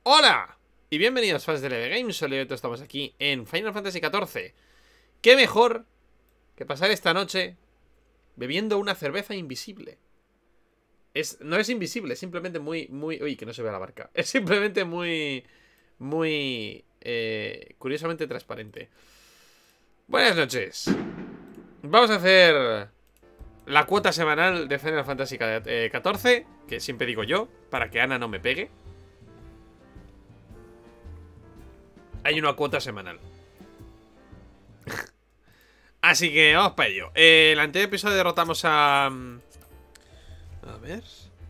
Hola y bienvenidos fans de LD Games. Hoy estamos aquí en Final Fantasy XIV. ¿Qué mejor que pasar esta noche bebiendo una cerveza invisible? No es invisible, es simplemente muy... Uy, que no se vea la barca. Es simplemente muy curiosamente transparente. Buenas noches. Vamos a hacer la cuota semanal de Final Fantasy XIV, que siempre digo yo, para que Ana no me pegue. Hay una cuota semanal. Así que vamos para ello. El anterior episodio derrotamos a... A ver...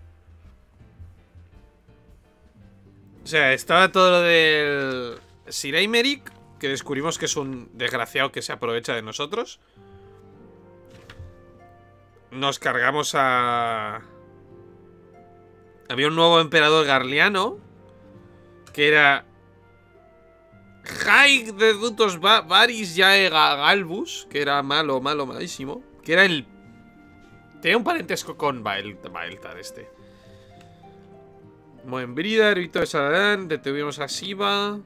O sea, estaba todo lo del Sir Aymeric, que descubrimos que es un desgraciado que se aprovecha de nosotros. Nos cargamos a... Había un nuevo emperador garliano, que era... Haig de Dutos Varis Yaega Galbus, que era malísimo. Que era el... Tenía un parentesco con Baeltar este. Moenbrida, Rito de Saladán. Detuvimos a Siva.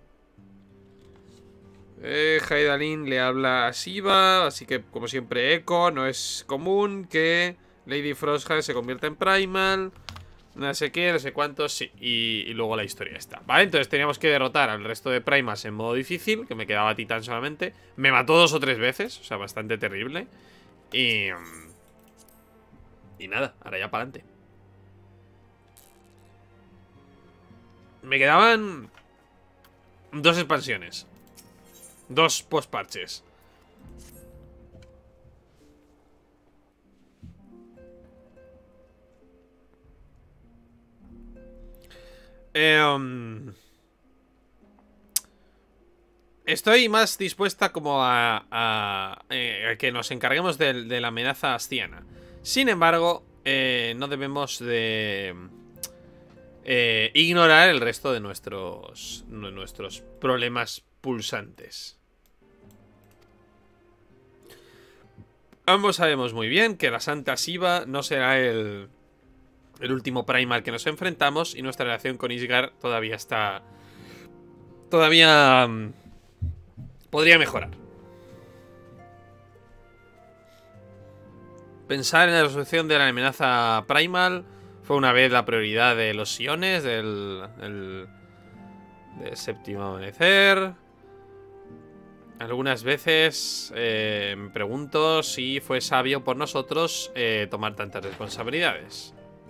Haidalin le habla a Siva. Así que, como siempre, Echo. No es común que Lady Frostheart se convierta en Primal. No sé qué, no sé cuántos, sí. Y luego la historia está, ¿vale? Entonces teníamos que derrotar al resto de Primas en modo difícil, que me quedaba Titán solamente. Me mató 2 o 3 veces, o sea, bastante terrible. Y nada, ahora ya para adelante. Me quedaban 2 expansiones, 2 post-parches. Estoy más dispuesta como a que nos encarguemos de la amenaza astiana. Sin embargo, no debemos de ignorar el resto de nuestros problemas pulsantes. Ambos sabemos muy bien que la Santa Siva no será el último Primal que nos enfrentamos, y nuestra relación con Isgar todavía está... Todavía podría mejorar. Pensar en la resolución de la amenaza Primal fue una vez la prioridad de los Siones del séptimo amanecer. Algunas veces me pregunto si fue sabio por nosotros tomar tantas responsabilidades.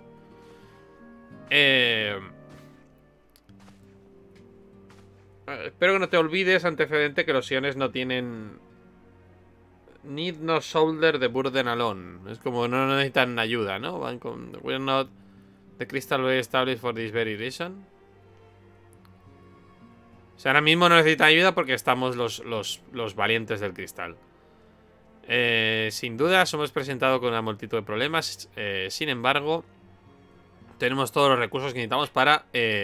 Espero que no te olvides, antecedente, que los Siones no tienen... Need no shoulder the burden alone. Es como no necesitan ayuda, ¿no? Van con... We're not the crystal very established for this very reason. O sea, ahora mismo no necesitan ayuda porque estamos los valientes del cristal. Sin duda, somos presentados con una multitud de problemas. Sin embargo, tenemos todos los recursos que necesitamos para...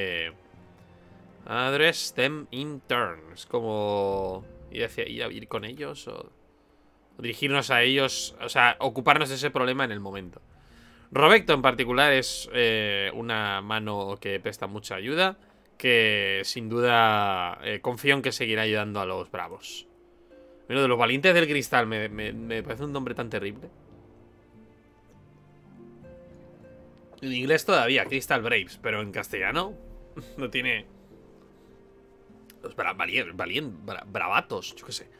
address them in turn. Es como ir con ellos o dirigirnos a ellos. O sea, ocuparnos de ese problema en el momento. Robecto en particular es una mano que presta mucha ayuda, que sin duda confío en que seguirá ayudando a los bravos. Pero de los valientes del cristal me parece un nombre tan terrible. En inglés todavía, Crystal Braves, pero en castellano no tiene... Los bravatos, yo qué sé.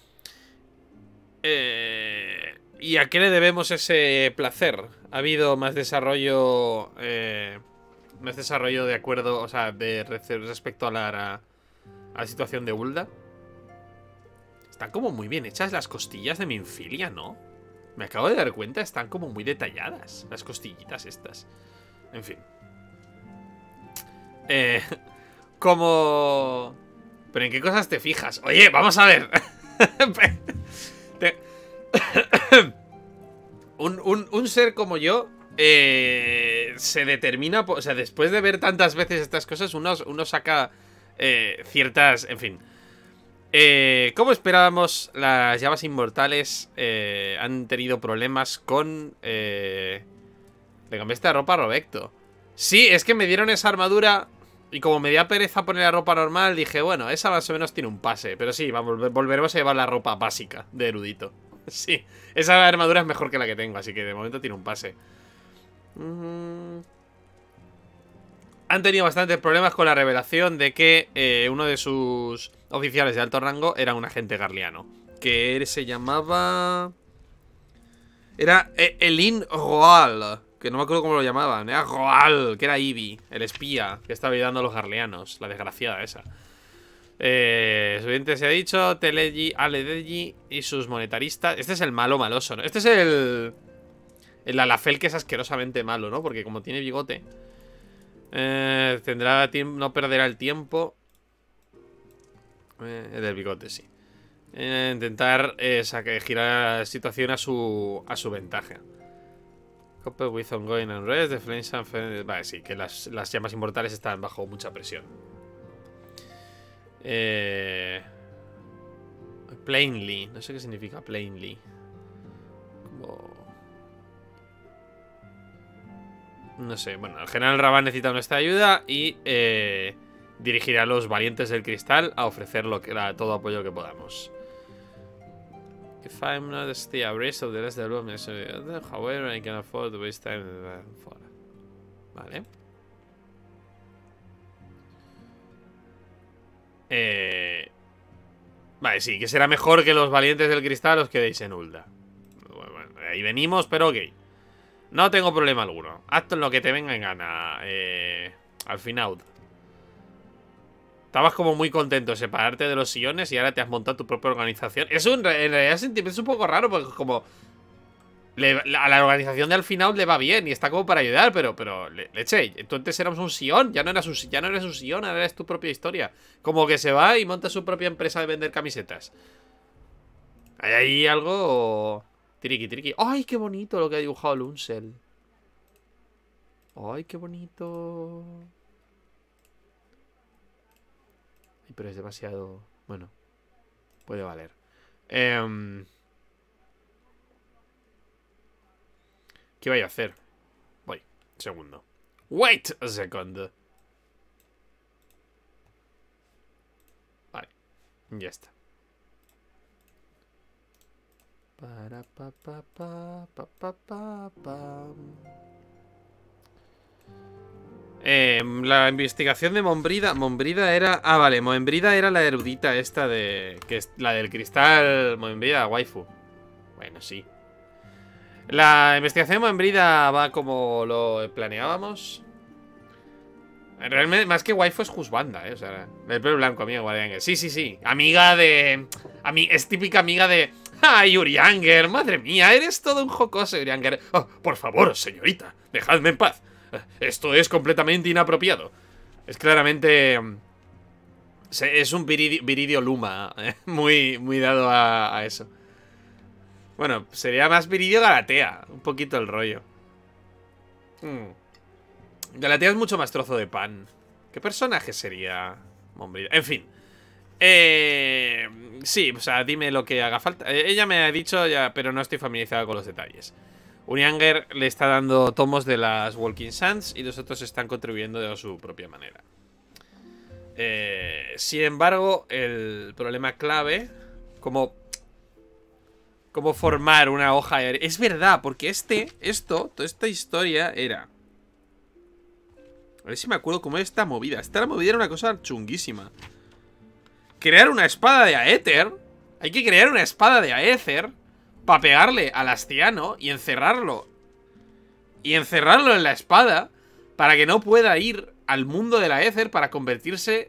¿Y a qué le debemos ese placer? ¿Ha habido más desarrollo? Más desarrollo de acuerdo, o sea, respecto a la situación de Ul'dah. Están como muy bien hechas las costillas de Minfilia, ¿no? Me acabo de dar cuenta, están como muy detalladas las costillitas estas. En fin. Como... ¿Pero en qué cosas te fijas? Oye, vamos a ver. un ser como yo se determina, o sea, después de ver tantas veces estas cosas, uno saca ciertas, en fin. Como esperábamos, las llamas inmortales han tenido problemas con... Le cambiaste la ropa a Robecto. Sí, es que me dieron esa armadura Y como me dio pereza poner la ropa normal, dije, bueno, esa más o menos tiene un pase. Pero sí, volveremos a llevar la ropa básica de erudito. Sí, esa armadura es mejor que la que tengo, así que de momento tiene un pase. Han tenido bastantes problemas con la revelación de que uno de sus oficiales de alto rango era un agente garliano. Que él se llamaba... Era Elin Roal, que no me acuerdo cómo lo llamaban. Era Roal, que era Ivy, el espía que estaba ayudando a los garlianos. La desgraciada esa. Su oyente se ha dicho, Teleji, Aledeji y sus monetaristas. Este es el malo maloso, ¿no? Este es el Alafel, que es asquerosamente malo, ¿no? Porque como tiene bigote, tendrá tiempo, no perderá el tiempo. El del bigote, sí. Intentar girar la situación a su ventaja. Couple with ongoing unrest, the flames and... Vale, sí, que las llamas inmortales están bajo mucha presión. Plainly, no sé qué significa plainly. No sé, bueno, el general Raban necesita nuestra ayuda y dirigirá a los valientes del cristal a ofrecer todo apoyo que podamos. If I'm not still abreast of the rest of the room, however, I can afford to waste time. Vale. Vale, sí, que será mejor que los valientes del cristal os quedéis en Ul'dah. Bueno, ahí venimos, pero ok. No tengo problema alguno. Haz lo que te venga en gana. Al final. Estabas como muy contento de separarte de los sillones y ahora te has montado tu propia organización. Eso en realidad es un poco raro porque como... a la organización de al final le va bien y está como para ayudar, pero leche, tú antes éramos un sillón, ya no eres un sillón, ahora eres tu propia historia. Como que se va y monta su propia empresa de vender camisetas. ¿Hay ahí algo? Tiriki, tiriki. ¡Ay, qué bonito lo que ha dibujado Lunsel! ¡Ay, qué bonito! Ay, pero es demasiado... Bueno, puede valer. ¿Qué voy a hacer? Voy, segundo. Wait a second. Vale, ya está. Para pa pa pa pa pa pa pa. La investigación de Mombrida. Mombrida era... Ah, vale, Mombrida era la erudita esta de... Que es la del cristal. Mombrida, waifu. Bueno, sí. La investigación de Mombrida va como lo planeábamos. Realmente, más que waifu es Husbanda, o sea, el pelo blanco, amiga Guardianger. Sí, sí, sí. Amiga de... Es típica amiga de... ¡Ay, Urianger! ¡Madre mía! Eres todo un jocoso, Urianger. Oh, por favor, señorita, dejadme en paz. Esto es completamente inapropiado. Es claramente... Es un viridio Luma. Muy dado a eso. Bueno, sería más viridio Galatea. Un poquito el rollo. Galatea es mucho más trozo de pan. ¿Qué personaje sería Mombrida? En fin. Sí, o sea, dime lo que haga falta. Ella me ha dicho ya, pero no estoy familiarizado con los detalles. Urianger le está dando tomos de las Walking Sands y los otros están contribuyendo de su propia manera. Sin embargo, el problema clave, como formar una hoja de... Es verdad, porque toda esta historia era... A ver si me acuerdo cómo era esta movida. Esta movida era una cosa chunguísima. Crear una espada de Aether. Hay que crear una espada de Aether para pegarle al Astiano y encerrarlo. Y encerrarlo en la espada para que no pueda ir al mundo de la Aether para convertirse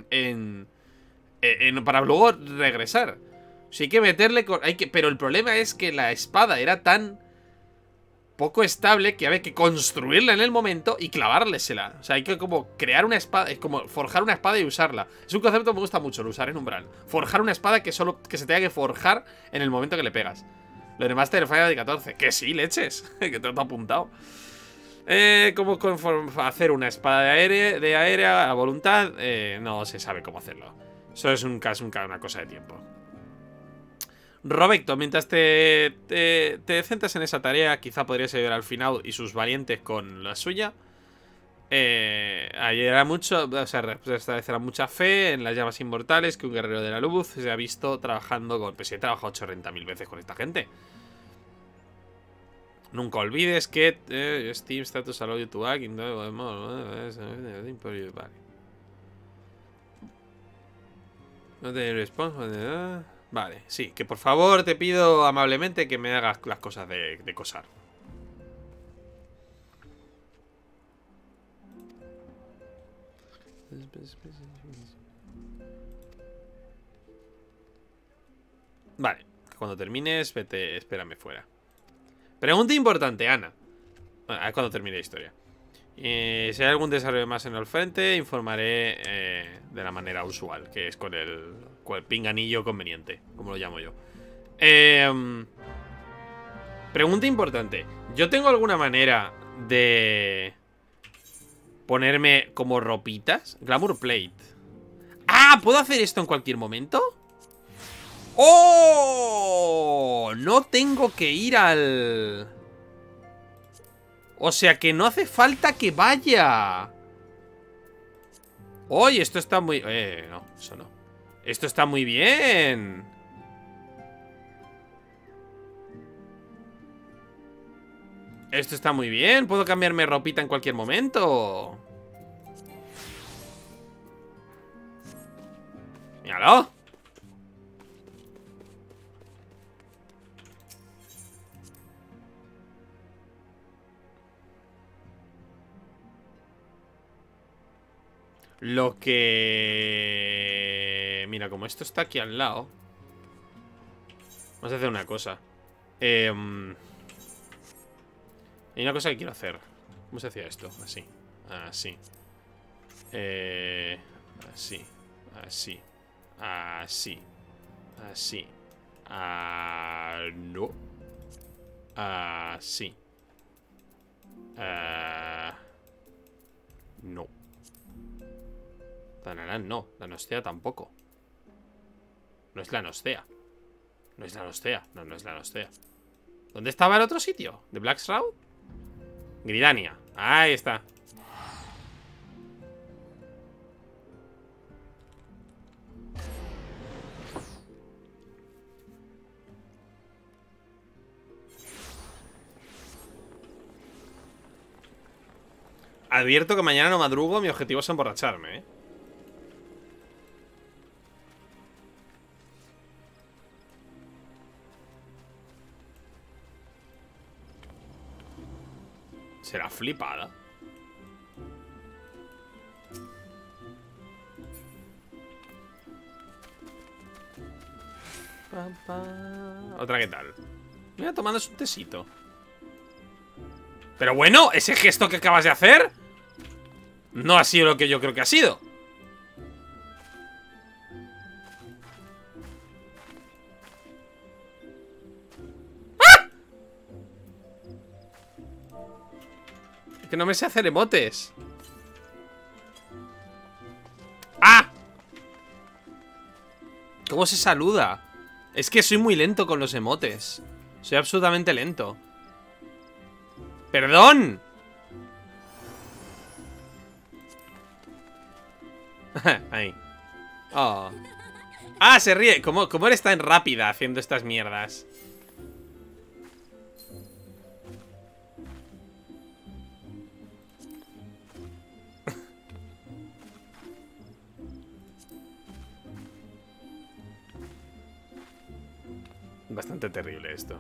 para luego regresar. O sea, hay que meterle... pero el problema es que la espada era tan poco estable que había que construirla en el momento y clavárlesela. O sea, hay que como crear una espada, es como forjar una espada y usarla. Es un concepto que me gusta mucho, lo usaré en Umbral. Forjar una espada que se tenga que forjar en el momento que le pegas. Lo de Master Final de 14. Que sí, leches. Que te lo he apuntado. ¿Cómo hacer una espada de aérea a voluntad? No se sabe cómo hacerlo. Eso es una cosa de tiempo. Robecto, mientras te centras en esa tarea, quizá podrías ayudar al final y sus valientes con la suya. Ayer mucho, o sea, restablecerá mucha fe en las llamas inmortales que un guerrero de la luz se ha visto trabajando con... Pues he trabajado 80.000 veces con esta gente. Nunca olvides que Steam status allow you to back in the... Vale. No te responde. Vale, sí, que por favor te pido amablemente que me hagas las cosas de cosar. Vale, cuando termines, vete, espérame fuera. Pregunta importante, Ana. Bueno, a ver cuando termine la historia. Si hay algún desarrollo más en el frente, informaré de la manera usual, que es con el pinganillo conveniente, como lo llamo yo. Pregunta importante. ¿Yo tengo alguna manera de ponerme como ropitas? Glamour Plate. ¡Ah! ¿Puedo hacer esto en cualquier momento? ¡Oh! No tengo que ir al... O sea que no hace falta que vaya. Oye, esto está muy... no, eso no. Esto está muy bien. Esto está muy bien. Puedo cambiarme ropita en cualquier momento. Míralo. Lo que... Mira, como esto está aquí al lado, vamos a hacer una cosa. Hay una cosa que quiero hacer. ¿Cómo se hacía esto? Así. Así. Así. Así. Así. Así. No. Así. No. Tanarán, no. La nostea tampoco. No es la nostea. No es la nostea. No, no es la nostea. ¿Dónde estaba el otro sitio? ¿De Black Shroud? Gridania. Ahí está. Advierto que mañana no madrugo. Mi objetivo es emborracharme, ¿eh? Será flipada. Otra, ¿qué tal? Mira, tomándose un tesito. Pero bueno, ese gesto que acabas de hacer no ha sido lo que yo creo que ha sido. ¡Ah! Es que no me sé hacer emotes. ¡Ah! ¿Cómo se saluda? Es que soy muy lento con los emotes. Soy absolutamente lento. ¡Perdón! Ahí. Oh. Ah, se ríe. ¿Cómo eres tan rápida haciendo estas mierdas? Bastante terrible esto.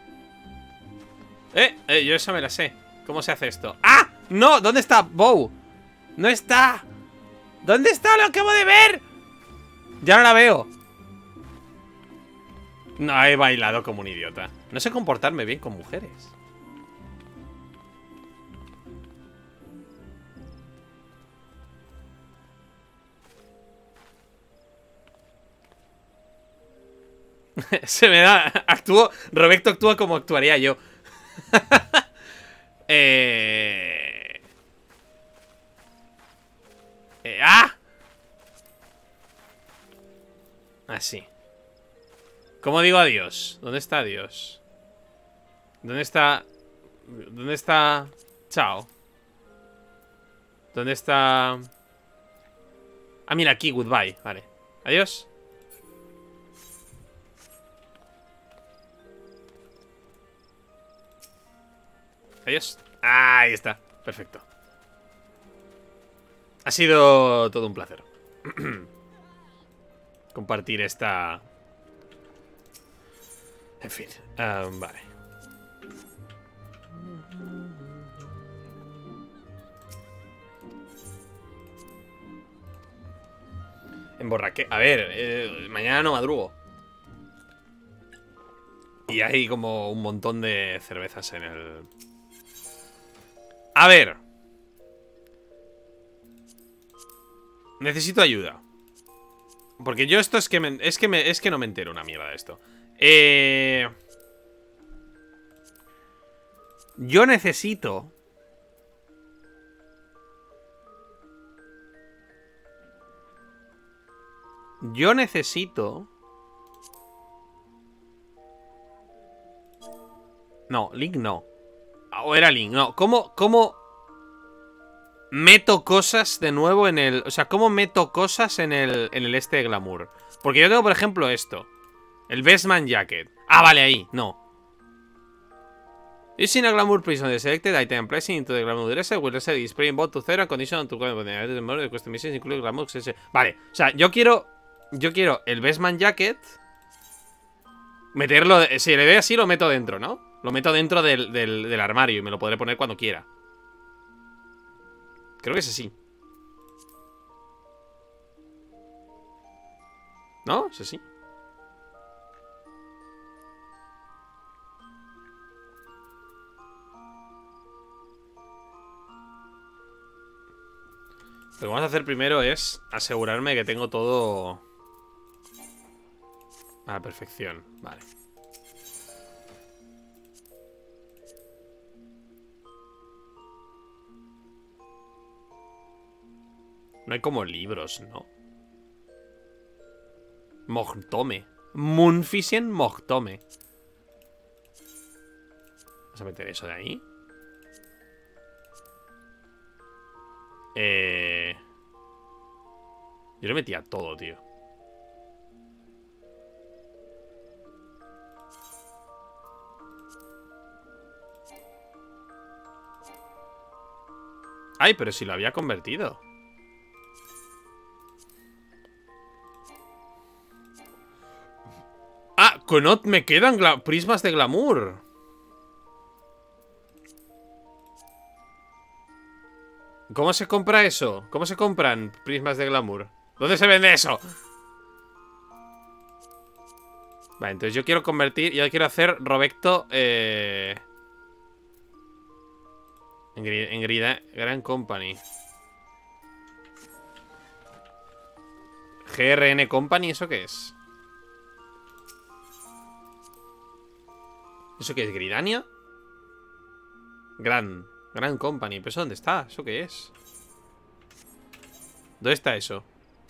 Yo esa me la sé. ¿Cómo se hace esto? ¡Ah! ¡No! ¿Dónde está Bow? ¡No está! ¿Dónde está? ¡Lo acabo de ver! Ya no la veo. No, he bailado como un idiota. No sé comportarme bien con mujeres. Se me da... Roberto actúa como actuaría yo. ¡Ah! Así. ¿Cómo digo adiós? ¿Dónde está adiós? ¿Dónde está? ¿Dónde está? Chao. ¿Dónde está? Ah, mira, aquí, goodbye. Vale. Adiós. Adiós. Ah, ahí está. Perfecto. Ha sido todo un placer compartir esta... En fin, vale. Emborraque. A ver, mañana no madrugo. Y hay como un montón de cervezas en el... A ver. Necesito ayuda. Porque yo esto es que no me entero una mierda de esto. Yo necesito... No, Link no. O era Link, no. ¿Cómo meto cosas de nuevo en el... O sea, ¿cómo meto cosas en el este de Glamour? Porque yo tengo, por ejemplo, esto. El Bestman Jacket. Ah, vale, ahí. No. Using a Glamour Prism the selected item placing into the Glamour dresser will reset the spray bot to zero and condition on to the customizations include Glamour. Vale, o sea, yo quiero el Bestman Jacket. Meterlo... Si le doy así, lo meto dentro, ¿no? Lo meto dentro del armario y me lo podré poner cuando quiera. Creo que es así. ¿No? Es así. Lo que vamos a hacer primero es asegurarme que tengo todo a la perfección. Vale. No hay como libros, ¿no? Mogtome. Munfisen Mogtome. Vamos a meter eso de ahí. Yo le metía todo, tío. Ay, pero si lo había convertido. Ah, Conot, me quedan prismas de glamour. ¿Cómo se compra eso? ¿Cómo se compran prismas de glamour? ¿Dónde se vende eso? Vale, entonces yo quiero convertir... Yo quiero hacer Robecto en Grand Company. GRN Company, ¿eso qué es? ¿Eso qué es? ¿Gridania? Grand Company. ¿Pero eso dónde está? ¿Eso qué es? ¿Dónde está eso?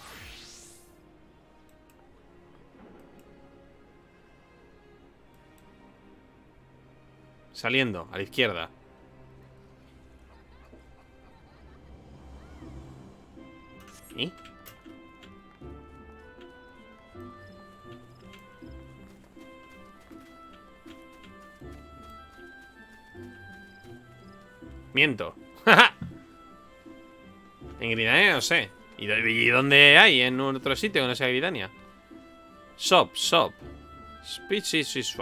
Saliendo, a la izquierda. ¿Y? Miento. En Gridania no sé. ¿Y dónde hay? ¿En otro sitio que no sea Gridania? Shop. Speech is...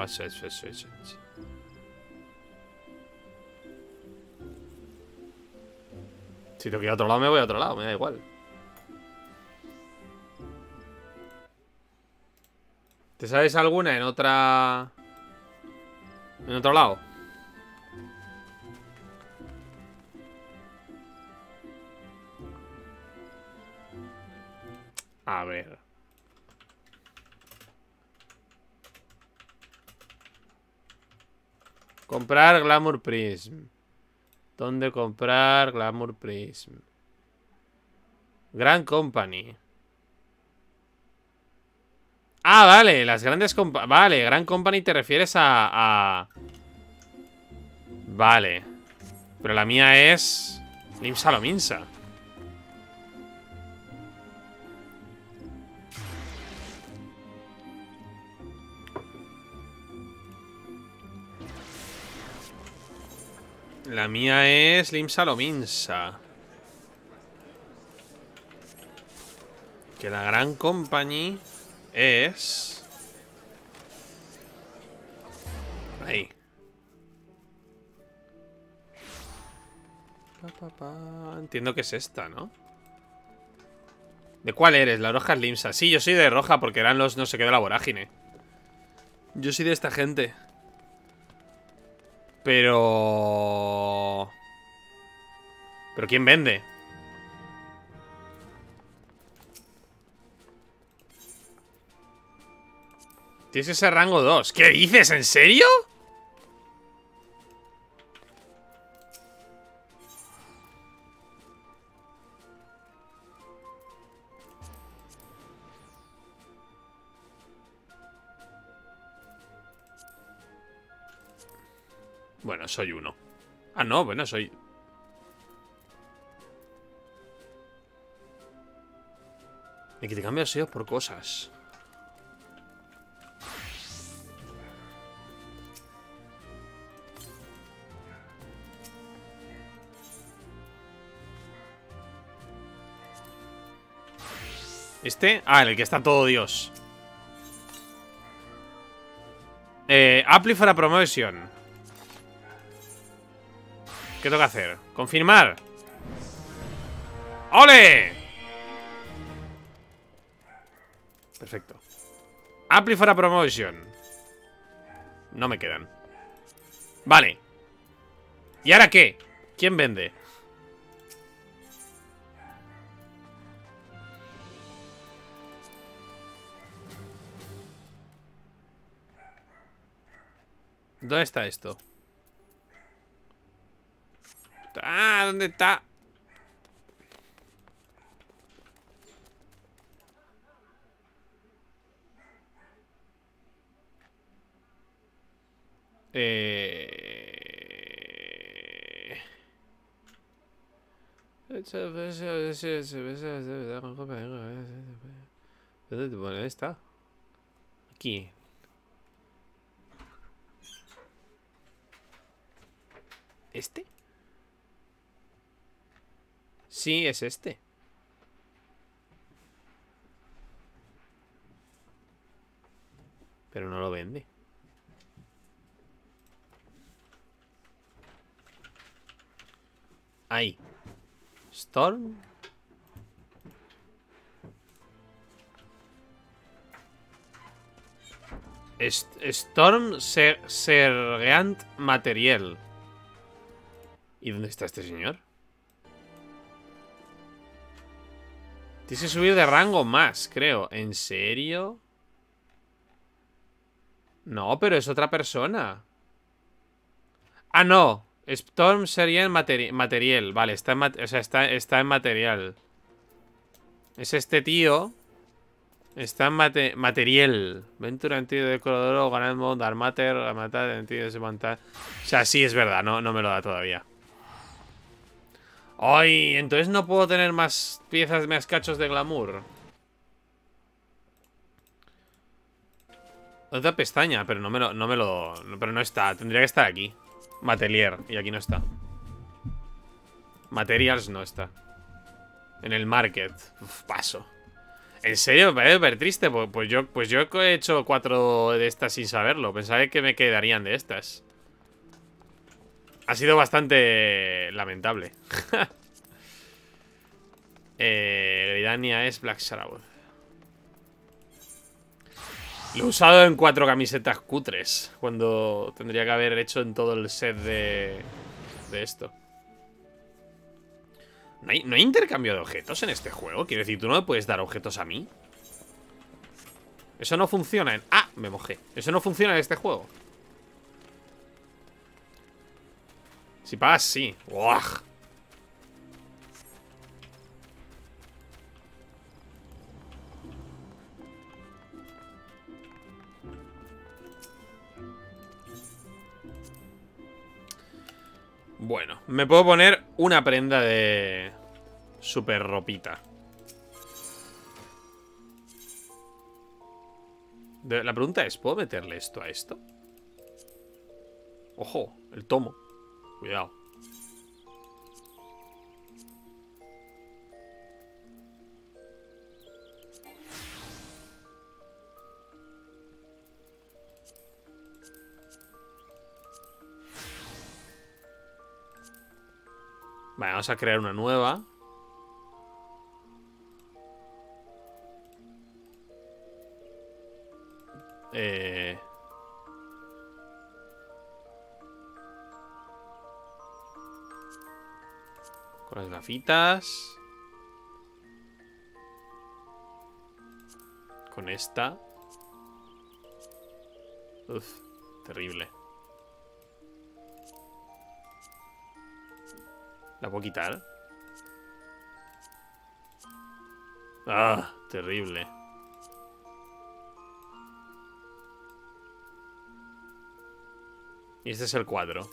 Si tengo que ir a otro lado, me voy a otro lado. Me da igual. ¿Te sabes alguna en otra... en otro lado? A ver. Comprar Glamour Prism. ¿Dónde comprar Glamour Prism? Grand Company. Ah, vale, las grandes vale, Grand Company te refieres a... Vale. Pero la mía es... Limsa Lominsa. La mía es Limsa Lominsa. Que la gran compañía es... Ahí. Entiendo que es esta, ¿no? ¿De cuál eres? La roja es Limsa. Sí, yo soy de roja porque eran los no sé qué de la vorágine. Yo soy de esta gente. Pero... ¿Pero quién vende? Tienes que ser rango 2. ¿Qué dices? ¿En serio? Bueno, soy uno. Ah, no, bueno, soy... Y que te cambio sellos por cosas. ¿Este? Ah, el que está todo Dios. Apply for a promotion. ¿Qué tengo que hacer? Confirmar. ¡Ole! Perfecto. Apply for a promotion. No me quedan. Vale. ¿Y ahora qué? ¿Quién vende? ¿Dónde está esto? Ah, ¿dónde está? ¿Dónde está? Aquí. ¿Este? Sí, es este. Pero no lo vende. Ahí. Storm. Storm Sergeant Material. ¿Y dónde está este señor? Tienes que subir de rango más, creo. ¿En serio? No, pero es otra persona. Ah, no. Storm Sergeant Material. Vale, está en, o sea, está en material. Es este tío. Está en material. Ventura antiguo de Corodoro, Ganad Mode, Darmater, Matar, antiguo de Semantar. O sea, sí, es verdad, no me lo da todavía. Ay, entonces no puedo tener más piezas, más cachos de glamour. Otra pestaña, pero pero no está, tendría que estar aquí. Matelier, y aquí no está. Materials no está. En el market. Uf, paso. ¿En serio? Me parece súper triste. Pues yo he hecho 4 de estas sin saberlo. Pensaba que me quedarían de estas. Ha sido bastante lamentable. Gridania es Black Shroud. Lo he usado en 4 camisetas cutres. Cuando tendría que haber hecho en todo el set de esto. ¿No hay intercambio de objetos en este juego? Quiero decir, ¿tú no me puedes dar objetos a mí? Eso no funciona en... ¡Ah! Me mojé. Eso no funciona en este juego. Si pagas, sí. ¡Uah! Bueno, me puedo poner una prenda de... super ropita. La pregunta es, ¿puedo meterle esto a esto? Ojo, el tomo. Cuidado. Vale, vamos a crear una nueva. Con las gafitas. Con esta. Uf, terrible. ¿La puedo quitar? Ah, terrible. Y este es el 4.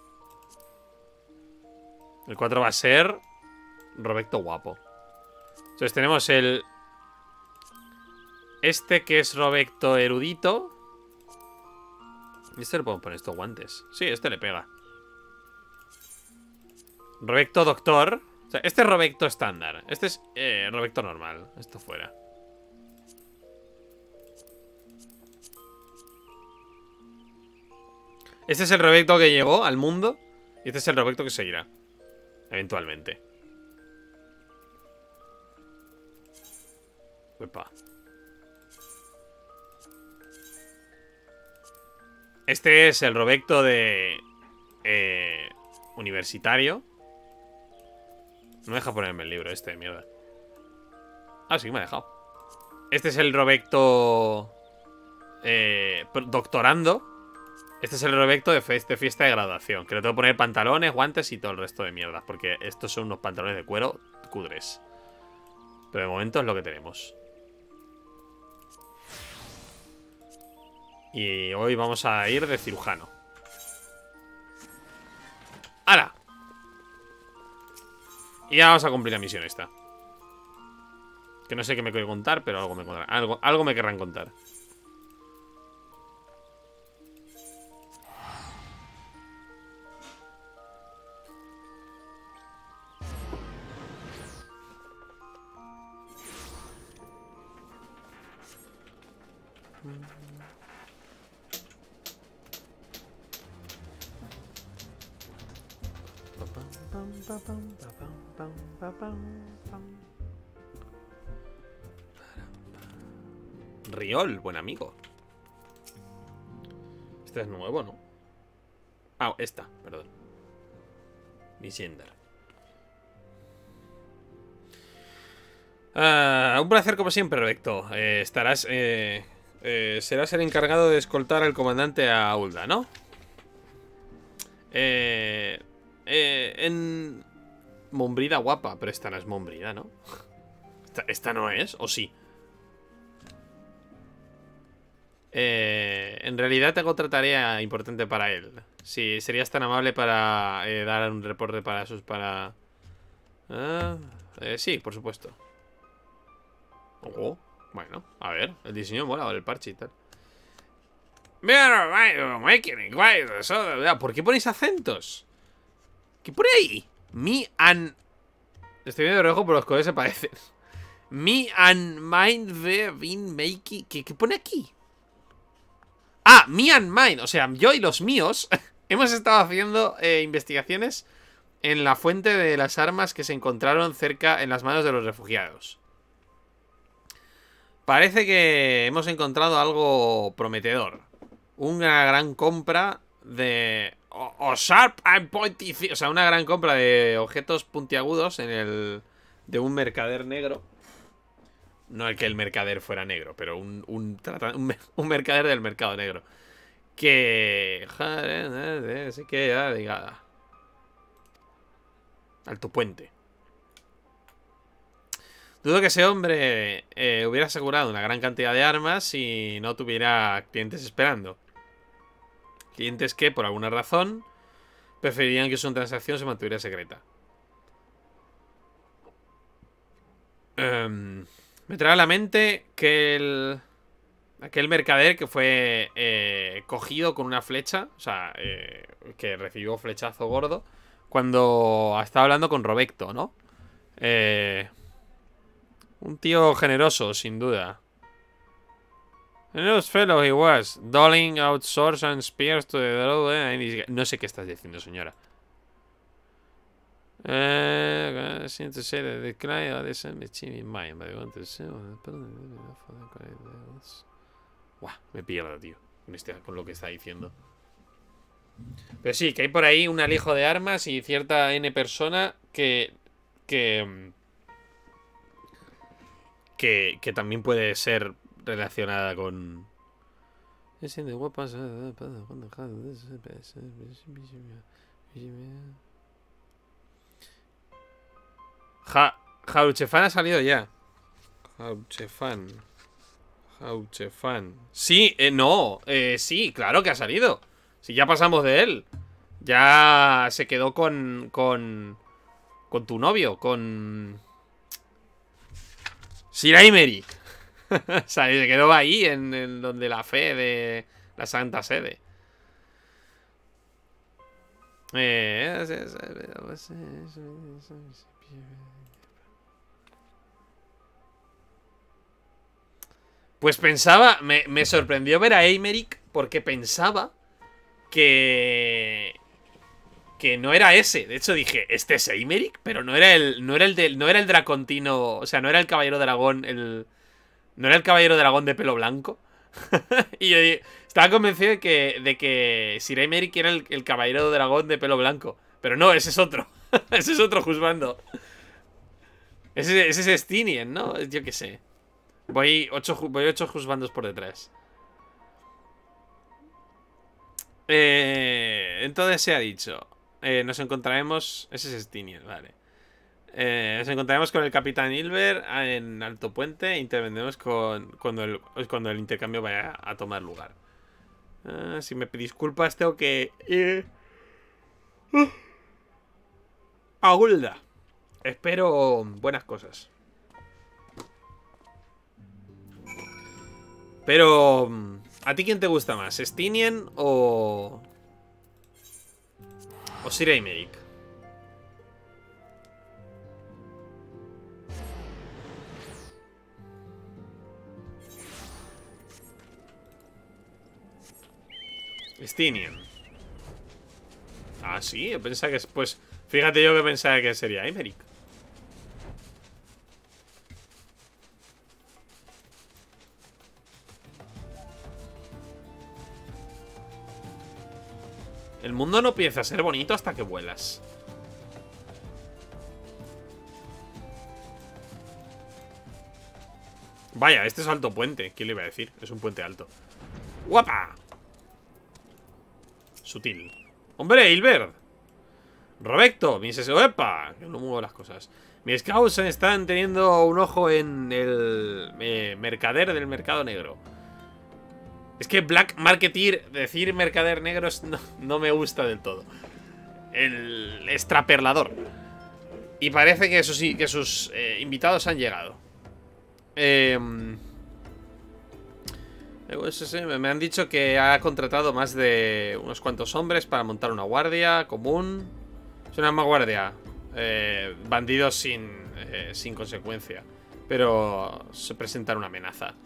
El 4 va a ser Robecto guapo. Entonces tenemos el... Este que es Robecto erudito. ¿Y este le podemos poner estos guantes? Sí, este le pega. Robecto doctor. O sea, este es Robecto estándar. Este es Robecto normal. Esto fuera. Este es el Robecto que llegó al mundo. Y este es el Robecto que seguirá. Eventualmente. Uepa. Este es el Robecto de... universitario. No me deja ponerme el libro este de mierda. Ah, sí, me ha dejado. Este es el Robecto... doctorando. Este es el Robecto de fiesta de graduación. Que le tengo que poner pantalones, guantes y todo el resto de mierdas. Porque estos son unos pantalones de cuero cudres. Pero de momento es lo que tenemos. Y hoy vamos a ir de cirujano. ¡Hala! Y ya vamos a cumplir la misión esta. Que no sé qué me quiero contar, pero algo me contarán. Algo me querrán contar. Riol, buen amigo. Este es nuevo, ¿no? Ah, esta, perdón. Visender. Un placer como siempre, Recto. Serás el encargado de escoltar al comandante a Ulda, ¿no? En Mombrida guapa, pero esta no es Mombrida, ¿no? Esta no es, ¿o sí? En realidad tengo otra tarea importante para él. Si serías tan amable para dar un reporte para sus... sí, por supuesto. Oh, bueno, a ver. El diseño mola, el parche y tal. ¿Por qué ponéis acentos? ¿Qué pone ahí? Estoy viendo de reojo, pero los colores se parecen. Me and mine have been making... ¿Qué pone aquí? Ah, me and mine. O sea, yo y los míos hemos estado haciendo investigaciones en la fuente de las armas que se encontraron cerca en las manos de los refugiados. Parece que hemos encontrado algo prometedor. Una gran compra de... O sharp and pointy... O sea, una gran compra de objetos puntiagudos en el... De un mercader negro. No el que el mercader fuera negro, pero un mercader del mercado negro. Que... se queda ligada. Alto puente. Dudo que ese hombre hubiera asegurado una gran cantidad de armas si no tuviera clientes esperando. Clientes que, por alguna razón, preferirían que su transacción se mantuviera secreta. Me trae a la mente que aquel mercader que fue cogido con una flecha, o sea, que recibió flechazo gordo, cuando estaba hablando con Robecto, ¿no? Un tío generoso, sin duda. Generous fellow he was, doling out swords and spears to the road. No sé qué estás diciendo, señora. Siento ser de Cry, de ser me chivi, vaya, me pierdo, tío, con lo que está diciendo. Pero sí, que hay por ahí un alijo de armas y cierta N persona que también puede ser relacionada con... Jauchefan ha salido ya. Jauchefan. Sí, no. Sí, claro que ha salido. Si ya pasamos de él. Ya se quedó con tu novio, con Sir Aymeric. O sea, se quedó ahí en donde la fe de la Santa Sede. Pues pensaba, me sorprendió ver a Aymeric porque pensaba que no era ese. De hecho dije, este es Aymeric, pero no era el Dracontino, o sea, no era el Caballero Dragón, no era el Caballero Dragón de pelo blanco. Y yo estaba convencido de que Sir Aymeric era el Caballero Dragón de pelo blanco. Pero no, ese es otro. Ese es otro juzgando. Ese es Stinian, ¿no? Yo qué sé. Voy 8 juzgandos por detrás. Entonces se ha dicho. Nos encontraremos. Ese es Stinian, vale. Nos encontraremos con el Capitán Hilbert en Alto Puente e intervendremos cuando el intercambio vaya a tomar lugar. Si me disculpas, tengo que ir a Gulda. Espero buenas cosas. Pero, ¿a ti quién te gusta más? ¿Stinian o Sir Aymeric? Stinian. Ah, sí, yo pensaba que... Pues, fíjate yo que pensaba que sería Aymeric. El mundo no empieza a ser bonito hasta que vuelas. Vaya, este es alto puente. ¿Quién le iba a decir? Es un puente alto. ¡Guapa! Sutil. ¡Hombre, Hilbert! Robecto, mis... ¡Epa! Que no muevo las cosas. Mis scouts están teniendo un ojo en el mercader del mercado negro. Es que Black Marketeer, decir mercader negro no me gusta del todo. El extraperlador. Y parece que sus invitados han llegado. Me han dicho que ha contratado más de unos cuantos hombres para montar una guardia común. Es una guardia. Bandidos sin consecuencia. Pero se presenta una amenaza.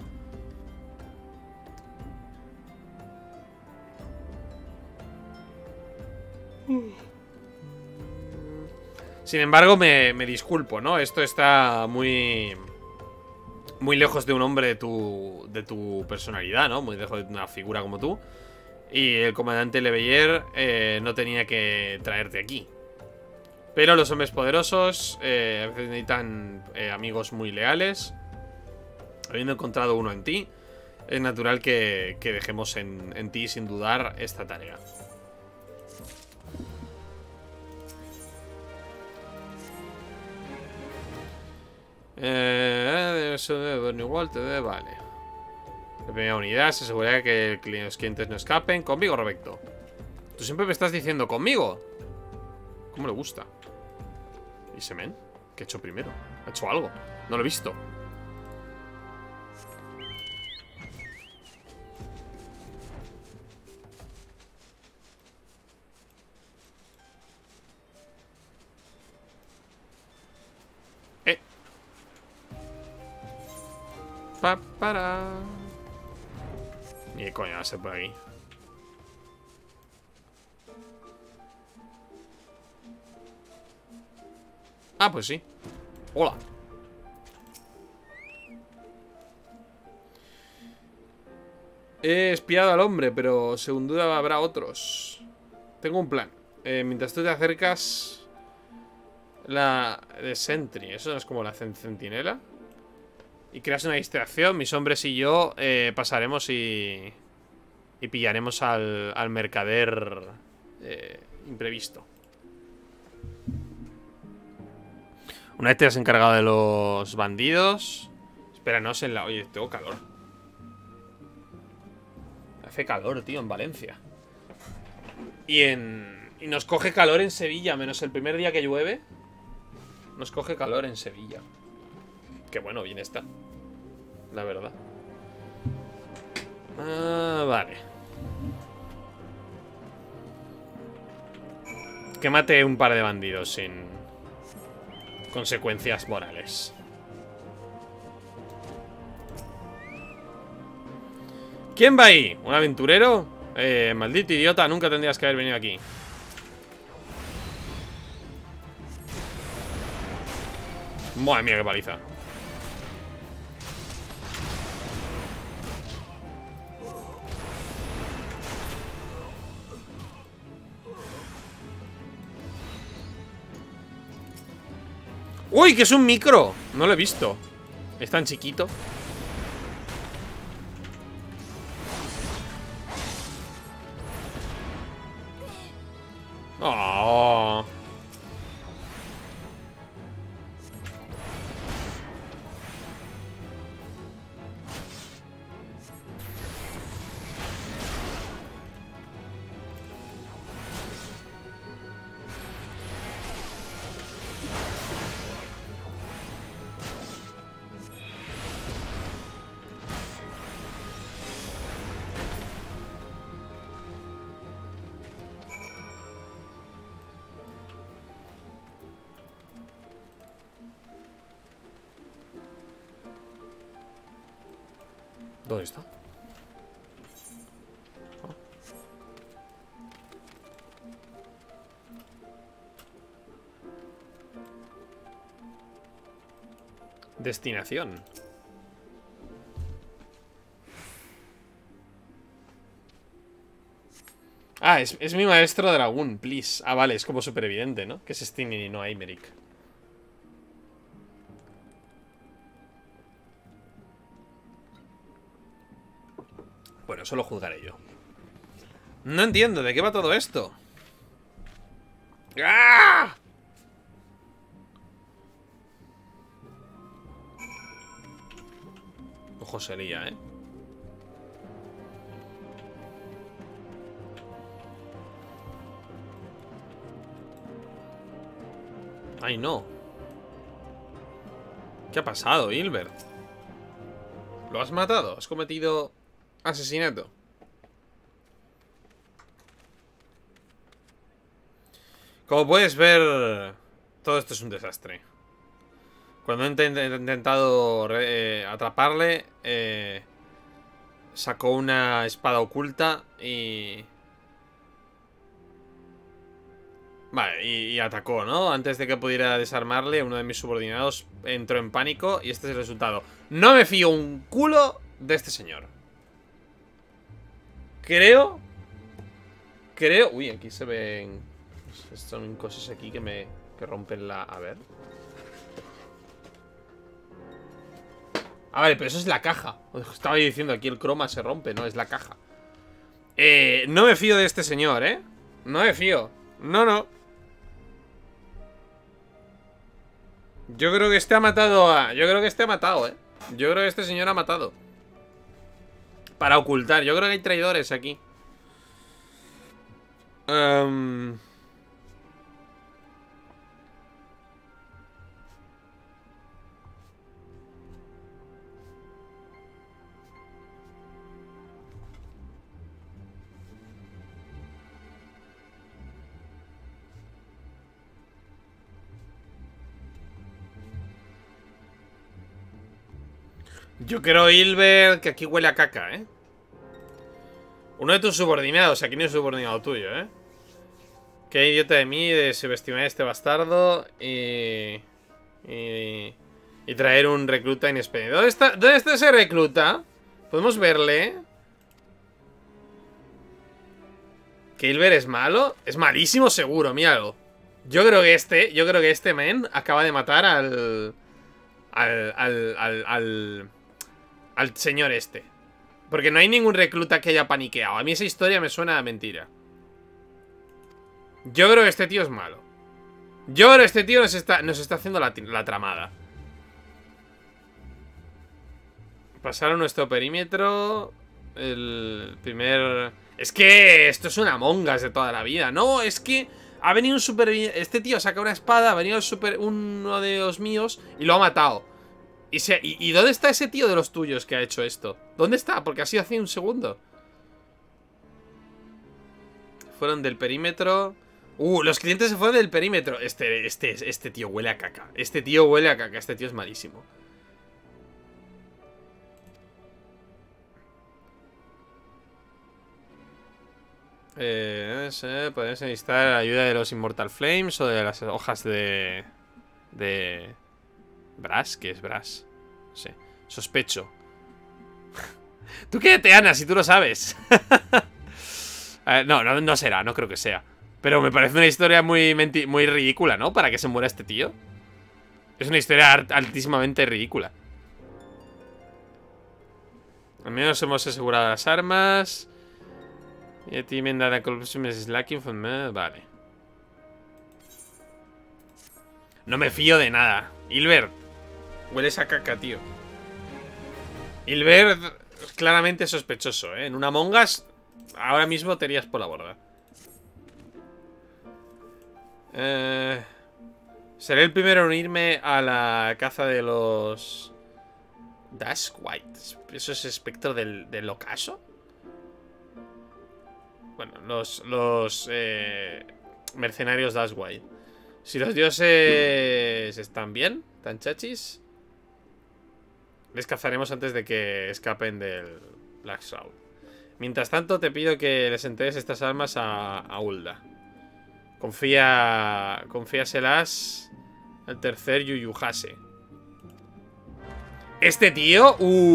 Sin embargo, me disculpo, ¿no? Esto está muy lejos de un hombre de tu personalidad, ¿no? Muy lejos de una figura como tú. Y el comandante Leveiller no tenía que traerte aquí. Pero los hombres poderosos a veces necesitan amigos muy leales. Habiendo encontrado uno en ti, es natural que dejemos en ti, sin dudar, esta tarea. Eso de igual te dé, vale. La primera unidad se asegurará que los clientes no escapen. Conmigo, Roberto. Tú siempre me estás diciendo conmigo. ¿Cómo le gusta? ¿Y Semen? ¿Qué ha hecho primero? ¿Ha hecho algo? No lo he visto. Para. Ni coño, va a ser por aquí. Ah, pues sí. Hola. He espiado al hombre, pero según duda habrá otros. Tengo un plan. Mientras tú te acercas... La de Sentry. Eso no es como la centinela. Y creas una distracción. Mis hombres y yo pasaremos y pillaremos al mercader imprevisto. Una vez te has encargado de los bandidos. Espéranos en la... Oye, tengo calor. Hace calor, tío, en Valencia. Y nos coge calor en Sevilla. Menos el primer día que llueve. Nos coge calor en Sevilla. Qué bueno, bien está. La verdad. Vale. Que mate un par de bandidos sin consecuencias morales. ¿Quién va ahí? ¿Un aventurero? Maldito idiota, nunca tendrías que haber venido aquí. Madre mía, qué paliza. ¡Uy, que es un micro! No lo he visto. Es tan chiquito. Oh. ¿Dónde está? Oh. Destinación. Ah, es mi maestro dragón, please. Ah, vale, es como súper evidente, ¿no? Que es Stinin y no Aymeric. Bueno, eso lo juzgaré yo. No entiendo, ¿de qué va todo esto? ¡Ah! Ojo sería, ¿eh? Ay, no. ¿Qué ha pasado, Hilbert? ¿Lo has matado? ¿Has cometido asesinato? Como puedes ver, todo esto es un desastre. Cuando he intentado atraparle, sacó una espada oculta y... Vale, y atacó, ¿no? Antes de que pudiera desarmarle, uno de mis subordinados entró en pánico y este es el resultado. No me fío un culo de este señor. Creo... Uy, aquí se ven... Son cosas aquí que rompen la... A ver... Ah, vale, pero eso es la caja. Estaba diciendo, aquí el croma se rompe, no, es la caja. No me fío de este señor, ¿eh? No me fío. No, no. Yo creo que este ha matado a... Yo creo que este ha matado, ¿eh? Yo creo que este señor ha matado. Para ocultar. Yo creo que hay traidores aquí. Yo creo, Hilbert, que aquí huele a caca, ¿eh? Uno de tus subordinados. Aquí no es subordinado tuyo, ¿eh? Qué idiota de mí de subestimar a este bastardo. Y traer un recluta inexperiente. ¿Dónde está ese recluta? ¿Podemos verle? ¿Kilber es malo? Es malísimo seguro, míralo. Yo creo que este men acaba de matar al señor este. Porque no hay ningún recluta que haya paniqueado. A mí esa historia me suena a mentira. Yo creo que este tío es malo. Yo creo que este tío nos está haciendo la tramada. Pasaron nuestro perímetro. El primer... Es que esto es una Among Us de toda la vida. No, es que ha venido un super... Este tío saca una espada, ha venido uno de los míos y lo ha matado. ¿Y dónde está ese tío de los tuyos que ha hecho esto? ¿Dónde está? Porque ha sido hace un segundo. Fueron del perímetro. Los clientes se fueron del perímetro. Este tío huele a caca. Este tío huele a caca. Este tío es malísimo. Podemos necesitar ayuda de los Immortal Flames o de las hojas de Brass. ¿Qué es Brass? No sé. Sospecho. ¿Tú quédate, Ana, si tú lo sabes? No será, no creo que sea. Pero me parece una historia muy ridícula, ¿no? Para que se muera este tío. Es una historia altísimamente ridícula. Al menos hemos asegurado las armas. Y timen data collection is lacking from me. Vale. No me fío de nada. Hilbert. Hueles a caca, tío. Hilbert claramente sospechoso, ¿eh? En una Among Us ahora mismo te irías por la borda. Seré el primero en unirme a la caza de los... Dusk White. ¿Eso es espectro del ocaso? Bueno, los mercenarios Dusk White. Si los dioses están bien, tan chachis, les cazaremos antes de que escapen del Black Shroud. Mientras tanto, te pido que les entregues estas armas a Ulda. Confíaselas al tercer Yuyuhase. Este tío...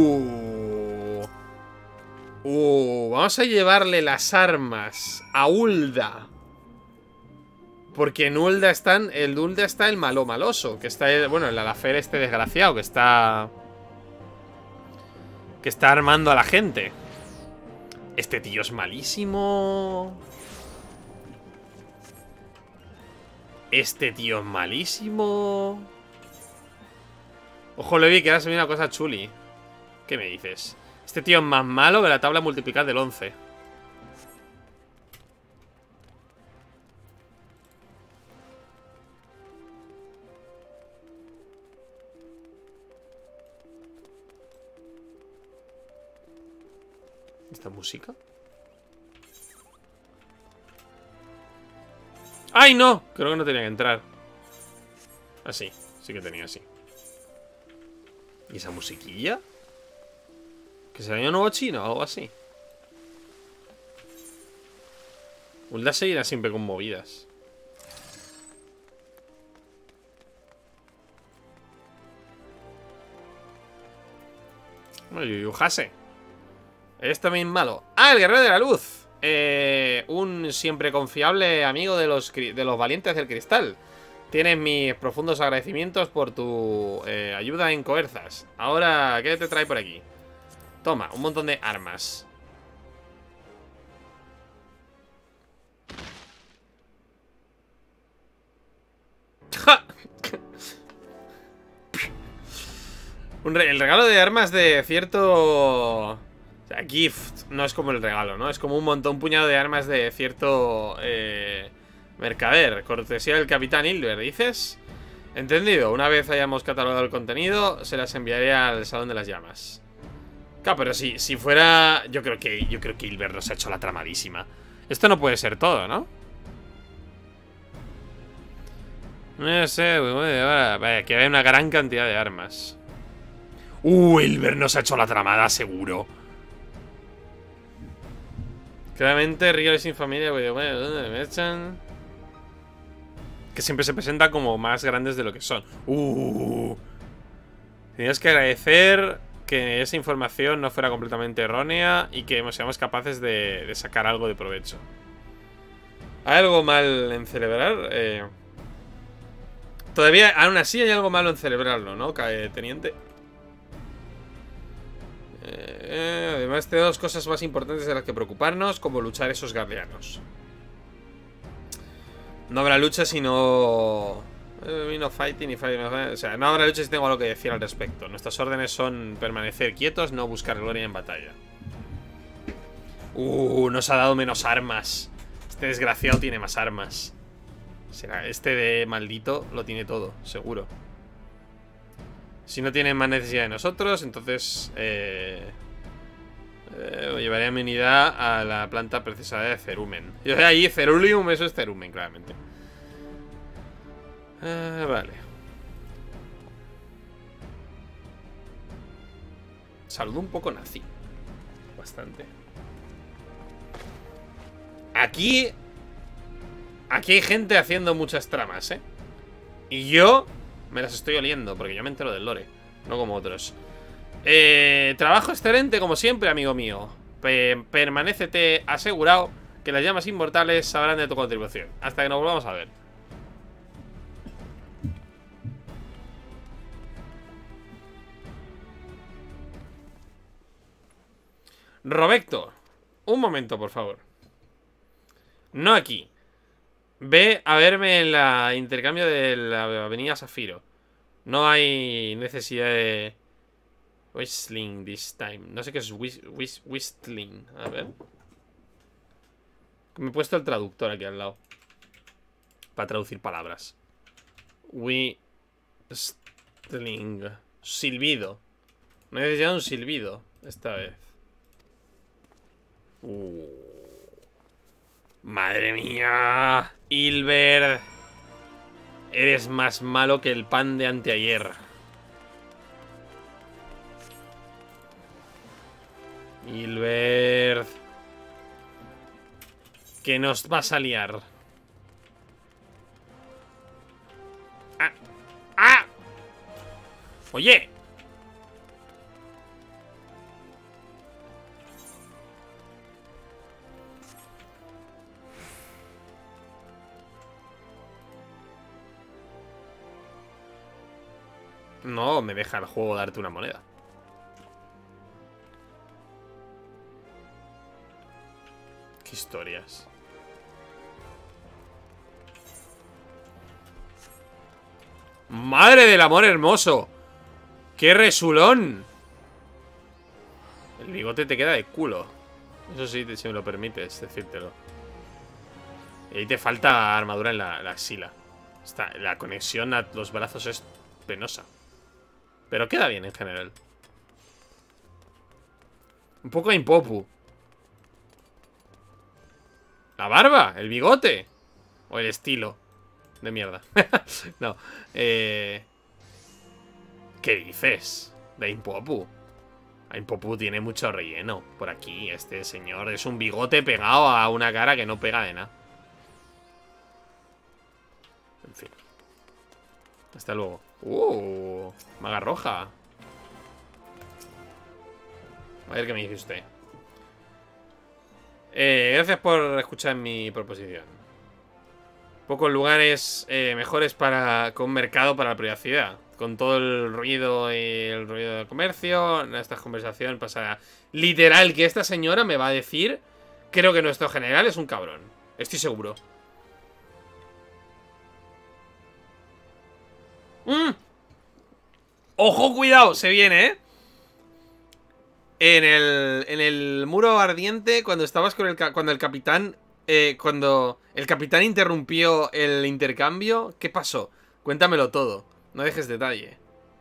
vamos a llevarle las armas a Ulda. Porque en Ulda están... El Ulda está el malo maloso. Que está, bueno, el Alafer este desgraciado. Que está armando a la gente. Este tío es malísimo. Este tío es malísimo. Ojo, Levi, que ahora se viene una cosa chuli. ¿Qué me dices? Este tío es más malo que la tabla multiplicar del 11. ¿Esta música? ¡Ay, no! Creo que no tenía que entrar. Ah, sí. Sí que tenía, sí. ¿Y esa musiquilla? ¿Que se año nuevo chino o algo así? Ulda seguirá siempre con movidas. Bueno, Yuyuhase. Eres también malo. ¡Ah, el guerrero de la luz! Un siempre confiable amigo de los valientes del cristal. Tienes mis profundos agradecimientos por tu ayuda en Coerzas. Ahora, ¿qué te trae por aquí? Toma, un montón de armas. El regalo de armas de cierto... O sea, gift. No es como el regalo, ¿no? Es como un puñado de armas de cierto... mercader. Cortesía del Capitán Hilbert, ¿dices? Entendido. Una vez hayamos catalogado el contenido, se las enviaré al Salón de las Llamas. Claro, pero si fuera... Yo creo que Hilbert nos ha hecho la tramadísima. Esto no puede ser todo, ¿no? No sé, vaya, que hay una gran cantidad de armas. Hilbert nos ha hecho la tramada, seguro. Claramente, Río es sin familia, ¿dónde me echan? que siempre se presentan como más grandes de lo que son. Tenías que agradecer que esa información no fuera completamente errónea y que seamos capaces de sacar algo de provecho. ¿Hay algo mal en celebrar? Todavía, aún así hay algo malo en celebrarlo, ¿no, teniente? Además tenemos cosas más importantes de las que preocuparnos, como luchar esos guardianos. No habrá lucha si no... no fighting y fighting. O sea, no habrá lucha si tengo algo que decir al respecto. Nuestras órdenes son permanecer quietos, no buscar gloria en batalla. Nos ha dado menos armas. Este desgraciado tiene más armas. Será este de maldito lo tiene todo, seguro. Si no tienen más necesidad de nosotros, entonces llevaré a mi unidad a la planta procesada de cerumen. Yo de ahí, ceruleum, eso es cerumen, claramente. Vale. Saludo un poco nazi. Bastante. Aquí hay gente haciendo muchas tramas, ¿eh? Y yo me las estoy oliendo, porque yo me entero del lore, no como otros. Trabajo excelente como siempre, amigo mío. Permanécete asegurado que las llamas inmortales sabrán de tu contribución. Hasta que nos volvamos a ver. Roberto, un momento, por favor. No aquí. Ve a verme en la intercambio de la avenida Zafiro. No hay necesidad de... Whistling this time. No sé qué es whistling. A ver. Me he puesto el traductor aquí al lado para traducir palabras. Whistling. Silbido. No he necesitado un silbido esta vez. Madre mía. Ilberd. Eres más malo que el pan de anteayer. Ilberd. Que nos vas a liar. ¡Ah! ¡Ah! ¡Oye! No me deja el juego darte una moneda. Qué historias. ¡Madre del amor hermoso! ¡Qué resulón! El bigote te queda de culo. Eso sí, si me lo permites decírtelo. Y ahí te falta armadura en la axila. La conexión a los brazos es penosa. Pero queda bien en general. Un poco impopu. ¿La barba? ¿El bigote? ¿O el estilo? De mierda. No. ¿Qué dices? De impopu. Impopu tiene mucho relleno por aquí. Este señor es un bigote pegado a una cara que no pega de nada. En fin. Hasta luego. Maga roja. A ver qué me dice usted. Gracias por escuchar mi proposición. Pocos lugares mejores con mercado para la privacidad. Con todo el ruido y el ruido del comercio. Esta conversación pasará. Literal, que esta señora me va a decir: creo que nuestro general es un cabrón. Estoy seguro. Ojo, cuidado, se viene, ¿eh? En el muro ardiente, cuando estabas con cuando el capitán... cuando el capitán interrumpió el intercambio, ¿qué pasó? Cuéntamelo todo, no dejes detalle.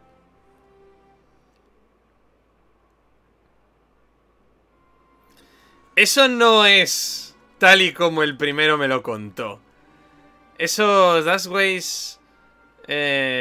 Eso no es tal y como el primero me lo contó. Esos Dashways... a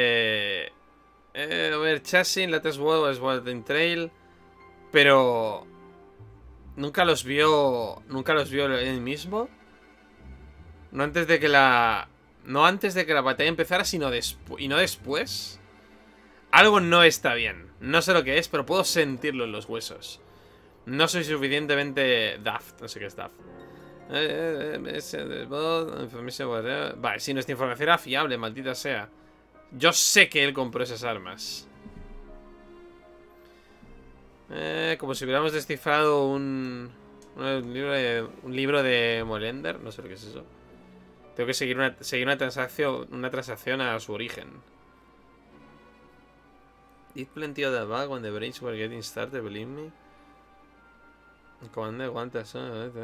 ver, Chasing, Latest World, Swording Trail. Pero... ¿Nunca los vio él mismo? ¿No antes de que la No antes de que la batalla empezara, sino y no después. Algo no está bien. No sé lo que es, pero puedo sentirlo en los huesos. No soy suficientemente daft. No sé qué es daft. Vale, si nuestra información era fiable, maldita sea. Yo sé que él compró esas armas. Como si hubiéramos descifrado un libro de Molender. No sé lo que es eso. Tengo que seguir una transacción a su origen. Did plenty of the bag when the brains were getting started, believe me. Commander, guantes.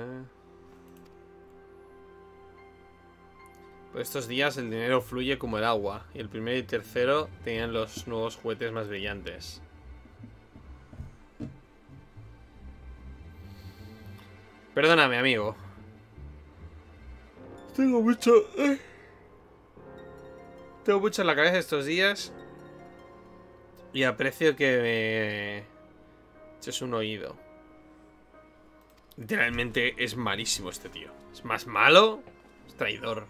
Por estos días el dinero fluye como el agua. Y el primero y tercero tenían los nuevos juguetes más brillantes. Perdóname, amigo. Tengo mucho en la cabeza estos días. Y aprecio que me eches un oído. Literalmente es malísimo este tío. Es más malo. Es traidor.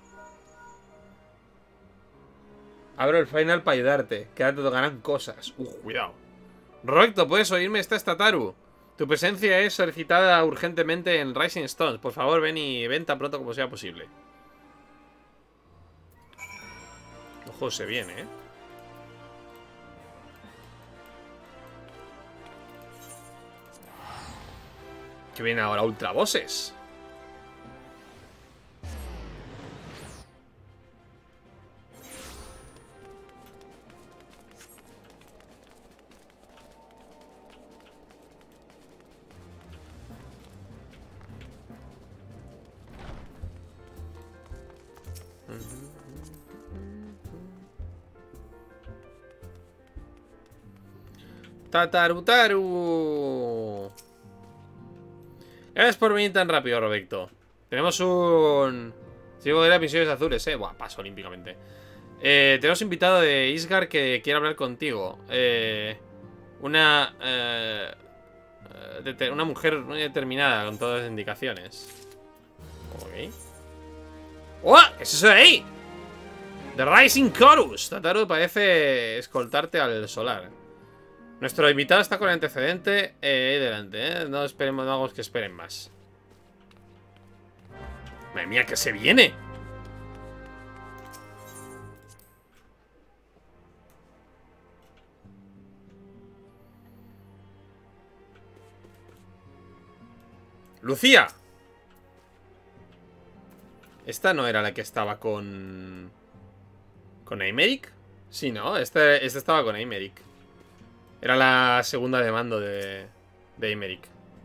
Abro el final para ayudarte. Que ahora te tocarán cosas. Cuidado. Roberto, ¿puedes oírme? Está Tataru. Tu presencia es solicitada urgentemente en Rising Stones. Por favor, ven tan pronto como sea posible. Ojo, se viene, ¿Qué viene ahora? Ultra bosses. Tatarutaru. Gracias por venir tan rápido, Roberto. Tenemos un... Sigo de las misiones azules, Buah, paso olímpicamente. Tenemos invitado de Isgar que quiere hablar contigo. Una mujer muy determinada con todas las indicaciones. Ok. ¡Oh! ¿Qué es eso de ahí? The Rising Chorus. Tataru parece escoltarte al solar. Nuestro invitado está con el antecedente delante, No esperemos, no hagamos que esperen más. Madre mía, que se viene. Lucía. Esta no era la que estaba con... ¿Con Aymeric? Sí, ¿no? Esta estaba con Aymeric. Era la segunda de mando de Aymeric.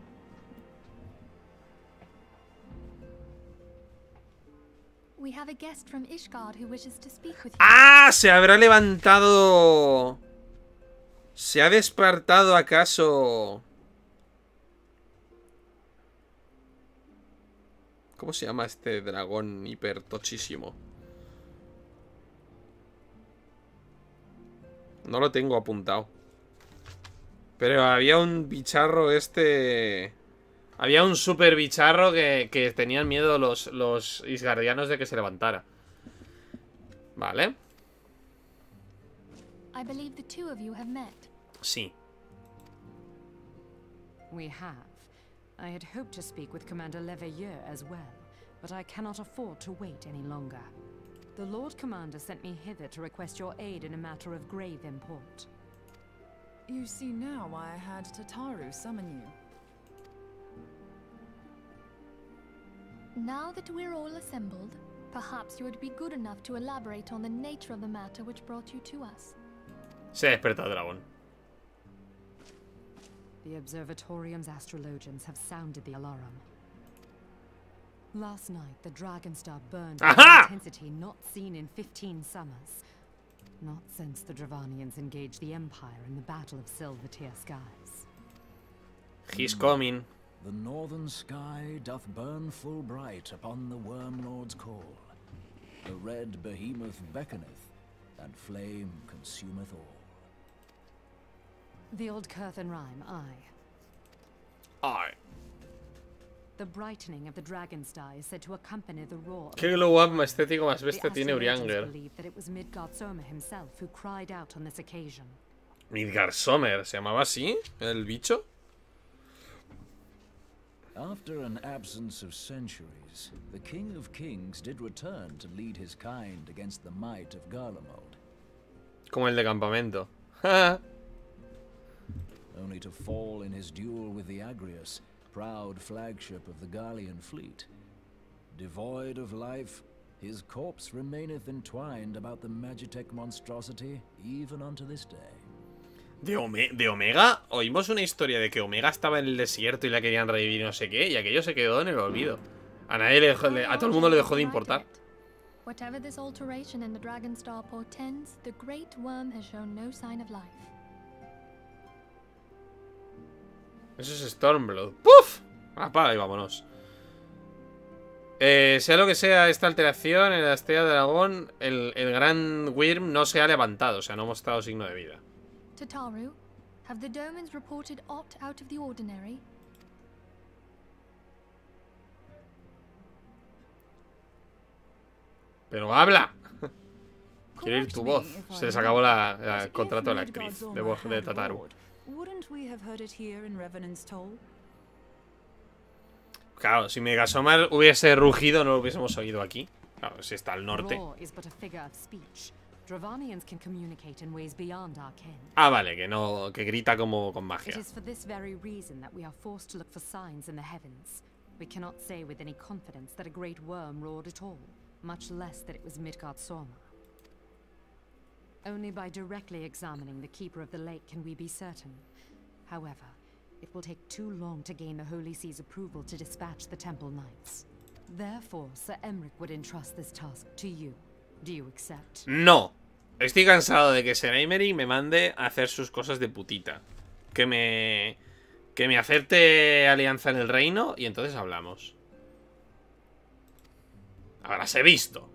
¡Ah! Se habrá levantado. ¿Se ha despertado acaso? ¿Cómo se llama este dragón hiper tochísimo? No lo tengo apuntado. Pero había un bicharro Había un super bicharro que tenían miedo los isgardianos de que se levantara. Vale. Sí. We have. I had hoped to speak with Commander Leveilleur as well, but I cannot afford to wait any longer. The Lord Commander sent me hither to request your aid in a matter of grave import. You see now why I had Tataru summon you. Now that we're all assembled, perhaps you would be good enough to elaborate on the nature of the matter which brought you to us. Se ha despertado el dragón. The Observatorium's astrologians have sounded the alarm. Last night, the Dragonstar burned with an intensity not seen in 15 summers. Not since the Dravanians engaged the Empire in the Battle of Silvertear Skies. He's coming. The northern sky doth burn full bright upon the Wormlord's call. The red behemoth beckoneth, and flame consumeth all. The old Kurthen rhyme, aye. Aye. The brightening of the Dragonstone is said to accompany the roar. Qué glow up estético más The bestia tiene Astrologers Urianger. believe that it was Midgardsormr himself who cried out on this occasion. Midgardsormr, ¿se llamaba así? ¿El bicho? After an absence of centuries, the King of Kings did return to lead his kind against the might of Garlemald, Como el de campamento. only to fall in his duel with the Agrius, proud flagship of the Garlean fleet. Devoid of life, his corpse remaineth entwined about the Magitech monstrosity even unto this day. ¿De Omega? Oímos una historia de que Omega estaba en el desierto y la querían revivir y no sé qué, y aquello se quedó en el olvido. A nadie le dejó, a todo el mundo le dejó de importar. Whatever this alteration in the Dragonstar portends, the Great Worm has shown no sign of life. Eso es Stormblood. ¡Puf! Apaga y vámonos. Sea lo que sea esta alteración en la estrella de dragón, el gran Wyrm no se ha levantado, o sea, no ha mostrado signo de vida. Tataru, have the Domans reported aught out of the ordinary? Pero habla. Quiero oír Correct tu me voz. if Se I'm les acabó wrong, el but contrato de la if actriz Midgardsormr de voz de had Tataru. roared, wouldn't we have heard it here in Revenant's Toll? Claro, si Midgardsormr hubiese rugido, no lo hubiésemos oído aquí. Claro, si está al norte. Roar is but a figure of speech. Dravanians can communicate in ways beyond our ken. Ah, vale, que no, que grita como con It magia. is for this very reason that we are forced to look for signs in the heavens. We cannot say with any confidence that a great worm roared at all, much less that it was Midgardsormr. Only by directly examining the Keeper of the Lake can we be certain. However, it will take too long to gain the Holy See's approval to dispatch the Temple Knights. Therefore, Sir Emric would entrust this task to you. Do you accept? No. Estoy cansado de que Sir Emeric me mande a hacer sus cosas de putita. Que me acepte alianza en el reino y entonces hablamos. Habrás visto.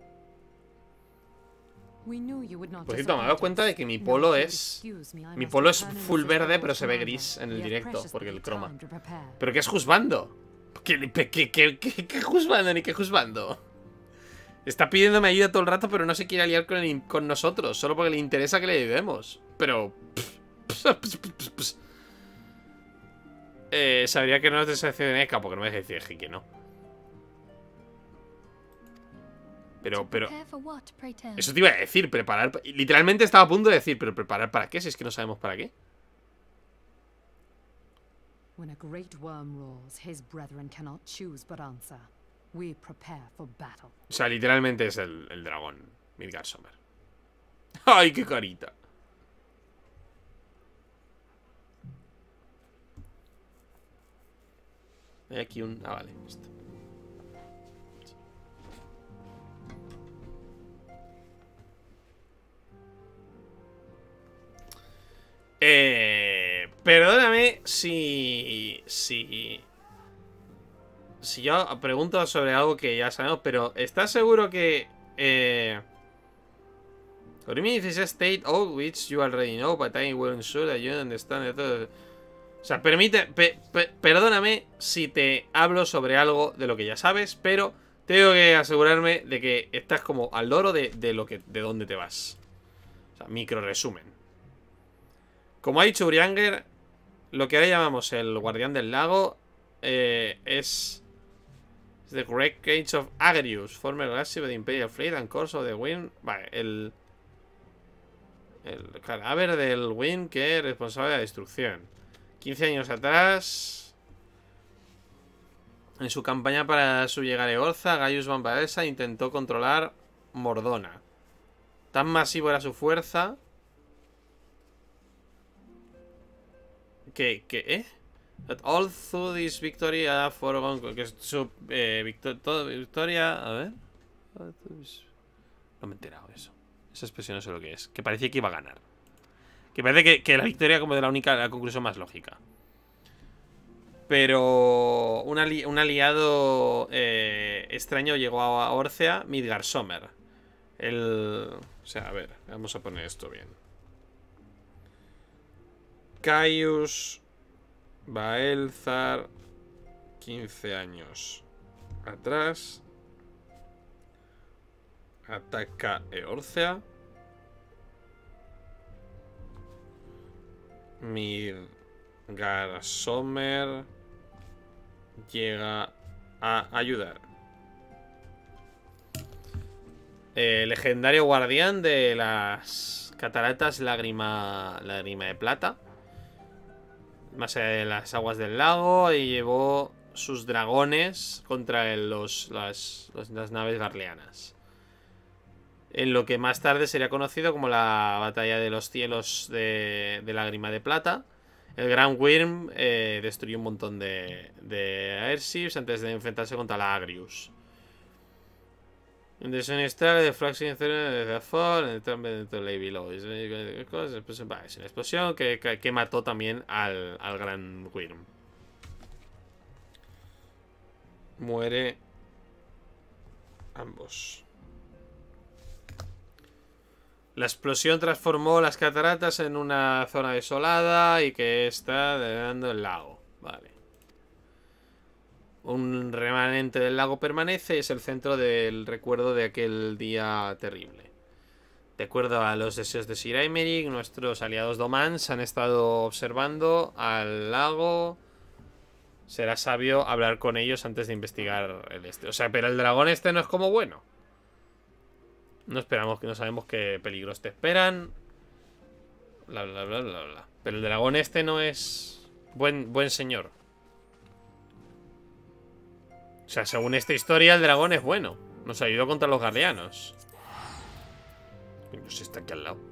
Por cierto, me he dado cuenta de que mi polo es... Mi polo es full verde, pero se ve gris en el directo, porque el croma. ¿Pero qué es juzgando? ¿Qué juzgando ni qué juzgando? Está pidiéndome ayuda todo el rato, pero no se quiere aliar con nosotros, solo porque le interesa que le ayudemos. Pero... sabría que no es de sección de ECA, porque no me deja decir que no. Pero... Eso te iba a decir, preparar... Literalmente estaba a punto de decir, pero ¿preparar para qué? Si es que no sabemos para qué. When a great worm roars, his brethren cannot choose but answer. We prepare for battle. O sea, literalmente es el dragón Midgardsormr. ¡Ay, qué carita! Hay aquí un... Ah, vale, listo. Perdóname si yo pregunto sobre algo que ya sabemos, pero ¿estás seguro que what do you mean if it's a state all which you already know, but I will ensure that you understand it? O sea, perdóname si te hablo sobre algo de lo que ya sabes, pero tengo que asegurarme de que estás como al loro de dónde te vas. O sea, micro resumen. Como ha dicho Urianger, lo que ahora llamamos el guardián del lago es The Great Cage of Agrius, former Glacier of the Imperial Fleet and Course of the Wind. Vale, el cadáver del Wind que es responsable de la destrucción. 15 años atrás, en su campaña para su llegada a Eorza, Gaius Van Baelsa intentó controlar Mordona. Tan masivo era su fuerza That all through this victory have foregone. Que es su victoria. A ver. No me he enterado de eso. Esa expresión no sé lo que es. Que parecía que iba a ganar. Que parece que la victoria como de la conclusión más lógica. Pero un aliado extraño llegó a Orcea, Midgardsormr. O sea, a ver, vamos a poner esto bien. Gaius Baelzar 15 años atrás. Ataca Eorcea. Midgar Sommer llega a ayudar. Legendario guardián de las cataratas, lágrima de plata. Más allá de las aguas del lago. Y llevó sus dragones contra las naves garleanas. En lo que más tarde sería conocido como la batalla de los cielos de lágrima de plata. El Gran Wyrm destruyó un montón de airships antes de enfrentarse contra la Agrius. De Sony Star, de Flaxing de The Fall, en el Trump de Lay Below. Es una explosión que mató también al Gran Wyrm. Muere ambos. La explosión transformó las cataratas en una zona desolada y que está drenando el lago. Vale. Un remanente del lago permanece y es el centro del recuerdo de aquel día terrible. De acuerdo a los deseos de Sir Aymeric, nuestros aliados Domans han estado observando al lago. Será sabio hablar con ellos antes de investigar el este. O sea, pero el dragón este no es como bueno. No sabemos qué peligros te esperan. Bla, bla, bla, bla, bla. Pero el dragón este no es buen señor. O sea, según esta historia, el dragón es bueno. Nos ayudó contra los garleanos. No sé, está aquí al lado.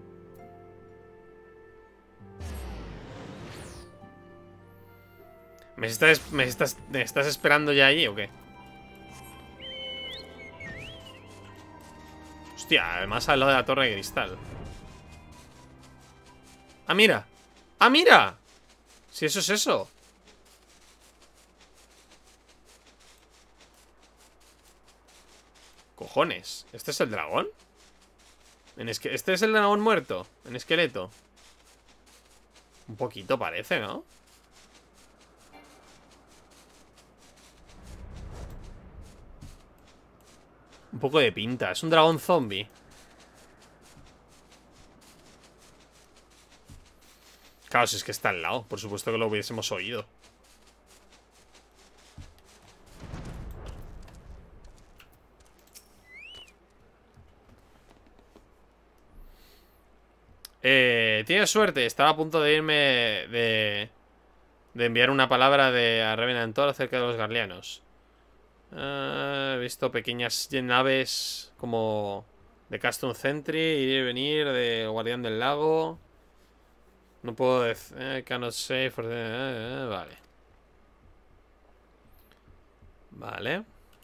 ¿Me estás esperando ya allí o qué? Hostia, además al lado de la torre de cristal. ¡Ah, mira! ¡Ah, mira! Si eso es eso. Cojones, ¿este es el dragón? ¿Este es el dragón muerto? En esqueleto. Un poquito parece, ¿no? Un poco de pinta. Es un dragón zombie. Claro, si es que está al lado. Por supuesto que lo hubiésemos oído. Tienes suerte. Estaba a punto de irme de enviar una palabra a Revenantor acerca de los garleanos. He visto pequeñas naves como de Custom Sentry, ir y venir, de Guardián del Lago. No puedo decir. Cannot say for vale. Vale.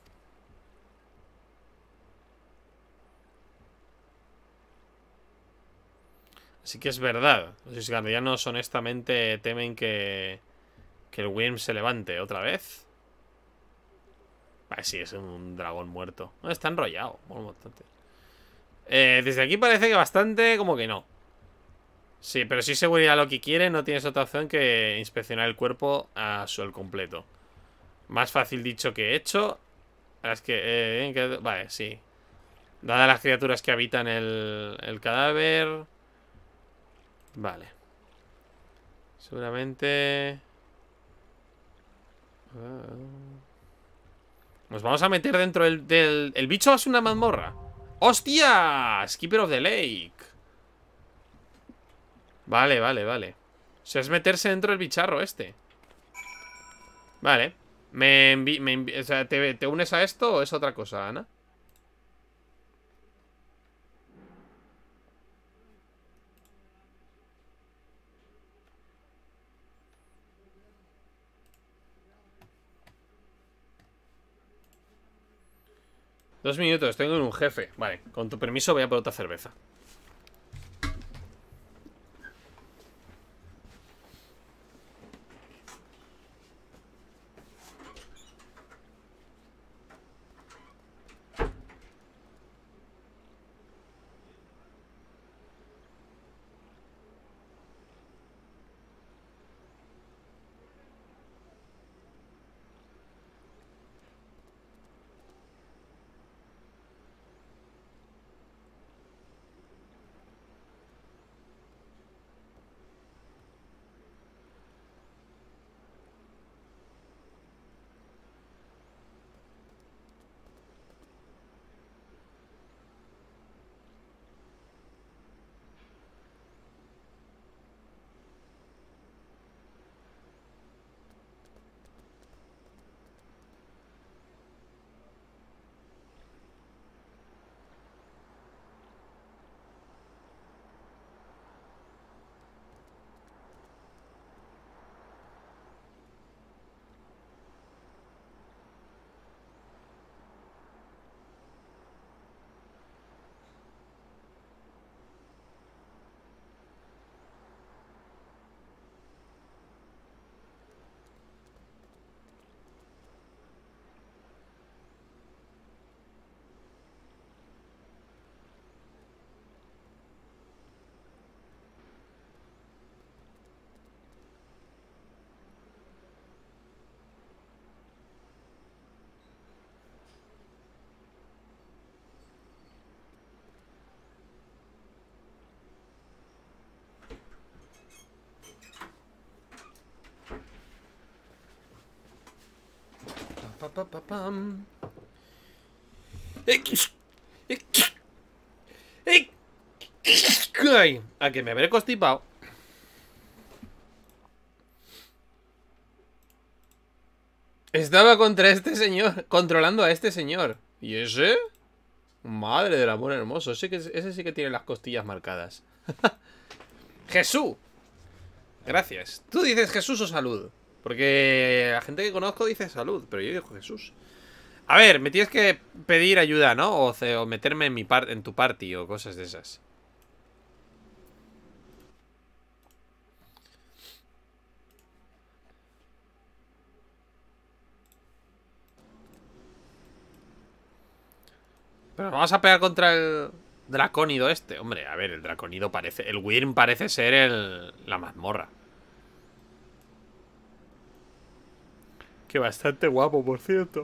Así que es verdad. Los guardianos honestamente temen que el Wyrm se levante otra vez. Vale, sí, es un dragón muerto. No, está enrollado. Bueno, bastante. Desde aquí parece que bastante como que no. Sí, pero si seguridad lo que quiere, no tienes otra opción que inspeccionar el cuerpo a su al completo. Más fácil dicho que hecho. Es que, vale, sí. Dadas las criaturas que habitan el cadáver. Vale. Seguramente. Nos vamos a meter dentro del... El bicho es una mazmorra. ¡Hostia! Skipper of the Lake. Vale, vale, vale. O sea, es meterse dentro del bicharro este. Vale. O sea, ¿te unes a esto o es otra cosa, Ana? Dos minutos, tengo un jefe. Vale, con tu permiso voy a por otra cerveza. pa, pa, pam. Ay, a que me habré constipado. Estaba contra este señor, controlando a este señor. ¿Y ese? Madre del amor hermoso. Ese sí que tiene las costillas marcadas. Jesús. Gracias. ¿Tú dices Jesús o salud? Porque la gente que conozco dice salud, pero yo digo Jesús. A ver, me tienes que pedir ayuda, ¿no? O meterme en tu party o cosas de esas. Pero vamos a pegar contra el dracónido este. Hombre, a ver, el dracónido parece... El Wyrm parece ser la mazmorra. Que bastante guapo, por cierto.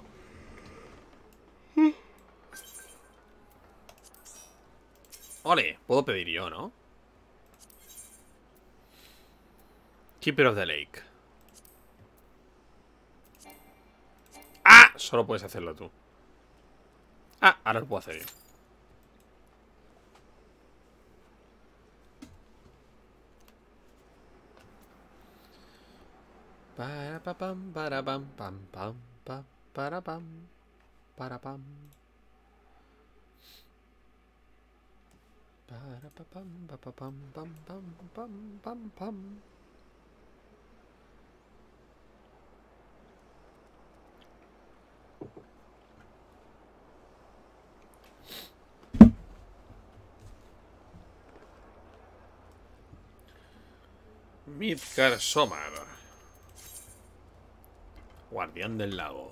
Ole, puedo pedir yo, ¿no? Keeper of the Lake. ¡Ah! Solo puedes hacerlo tú. Ah, ahora lo puedo hacer yo. Para pa pam para pam pam pam pam para pam para pam para pa pam pa pa pam pam pam pam pam pam. Midgardsormr, guardián del lago.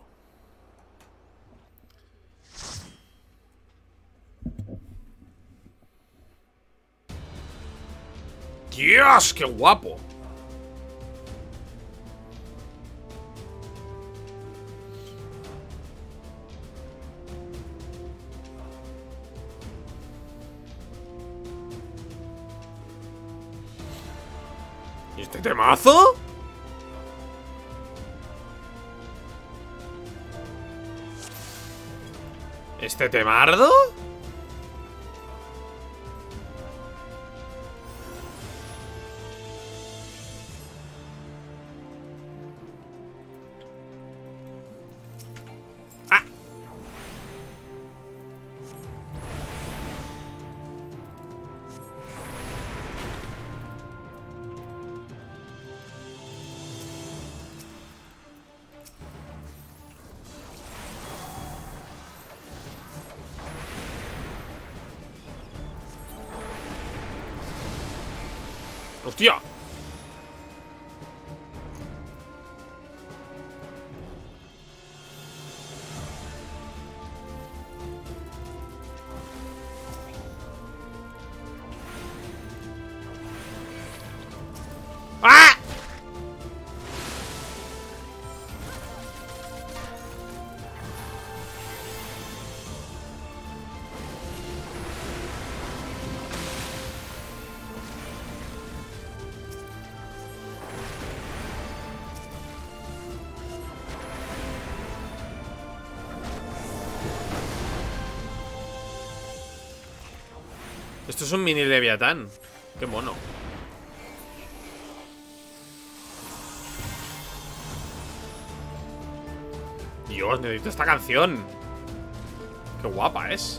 ¡Dios, qué guapo! ¿Y este temazo? ¿Este temardo? ¡Ah! ¡Hostia! ¡Ah! Esto es un mini Leviatán. Qué mono. Dios, necesito esta canción. Qué guapa es.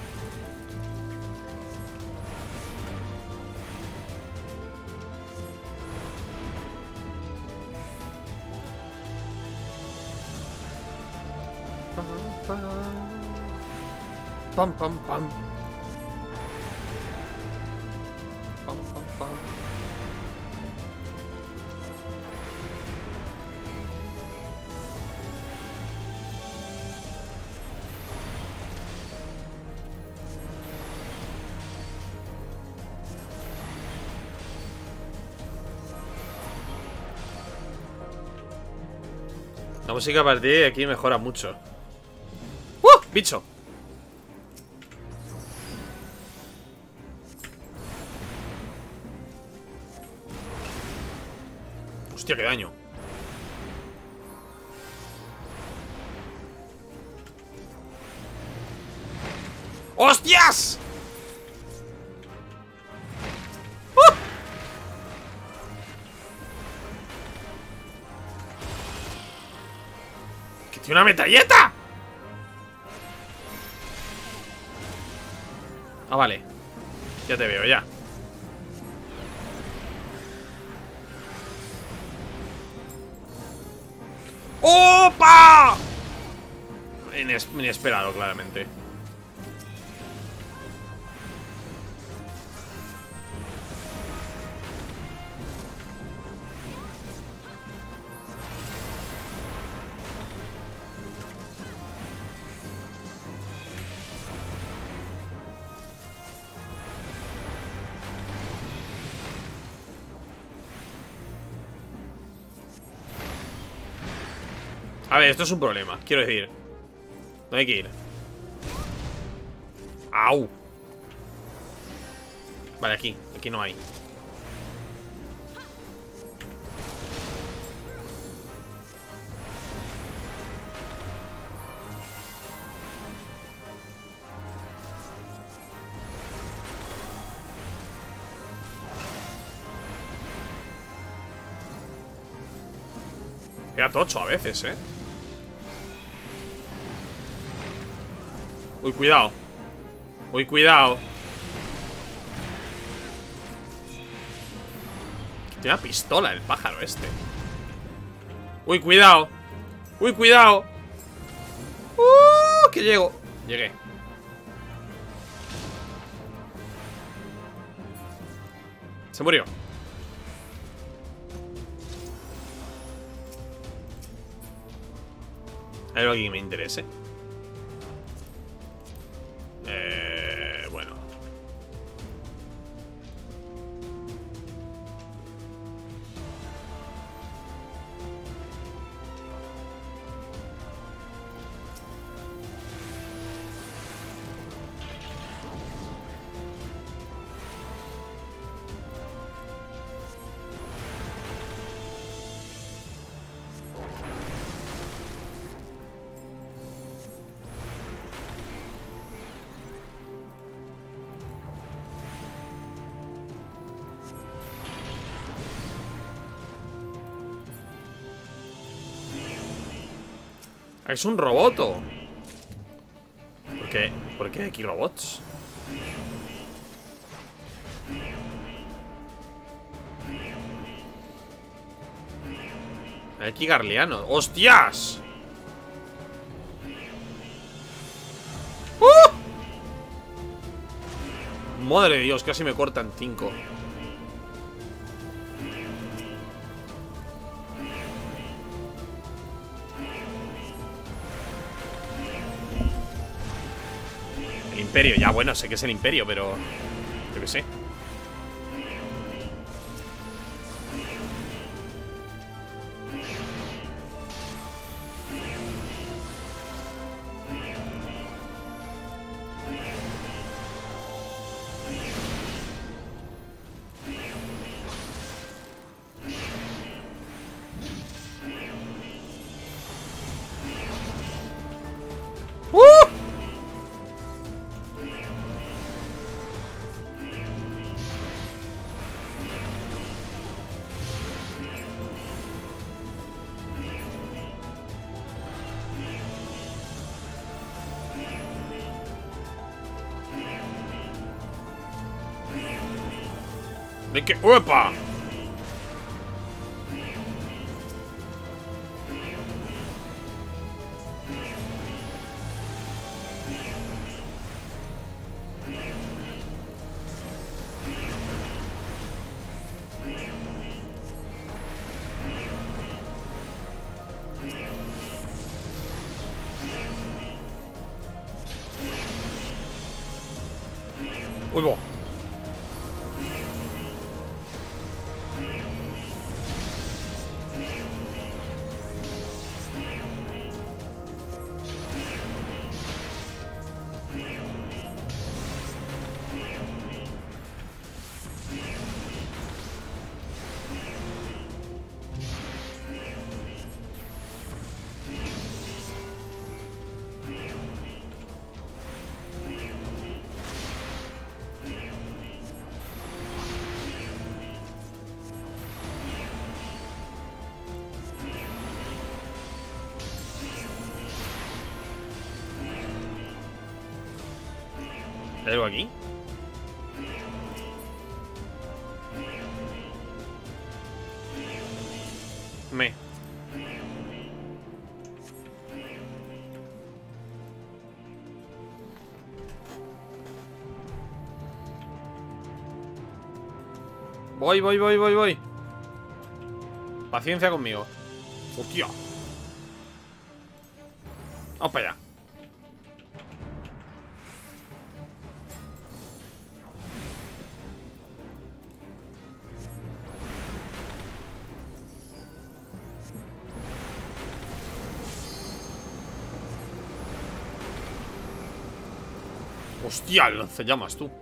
Pam, pam, pam. Pam, pam, pam. La música a partir de aquí mejora mucho. ¡Bicho! Hostia, qué daño. ¡Hostias! ¡Que tiene una metralleta! Ah, vale. Ya te veo, ya. ¡Opa! Inesperado, claramente. A ver, esto es un problema, quiero decir. No hay que ir. ¡Au! Vale, aquí no hay. Queda tocho a veces, ¿eh? Uy, cuidado. Uy, cuidado. Tiene una pistola el pájaro este. Uy, cuidado. Uy, cuidado. Que llego. Llegué. Se murió. ¿Hay algo aquí que me interese? Bueno. Es un roboto. ¿Por qué hay aquí robots? Hay aquí Garleano. ¡Hostias! Madre de Dios, casi me cortan 5. Imperio, ya bueno, sé que es el Imperio, pero yo qué sé. ¿De qué? ¡Uepa! ¡Uy, bo! ¿Hay algo aquí? Me. Voy. Paciencia conmigo. Hostia. Vamos para allá. Hostia, el lanzallamas, tú.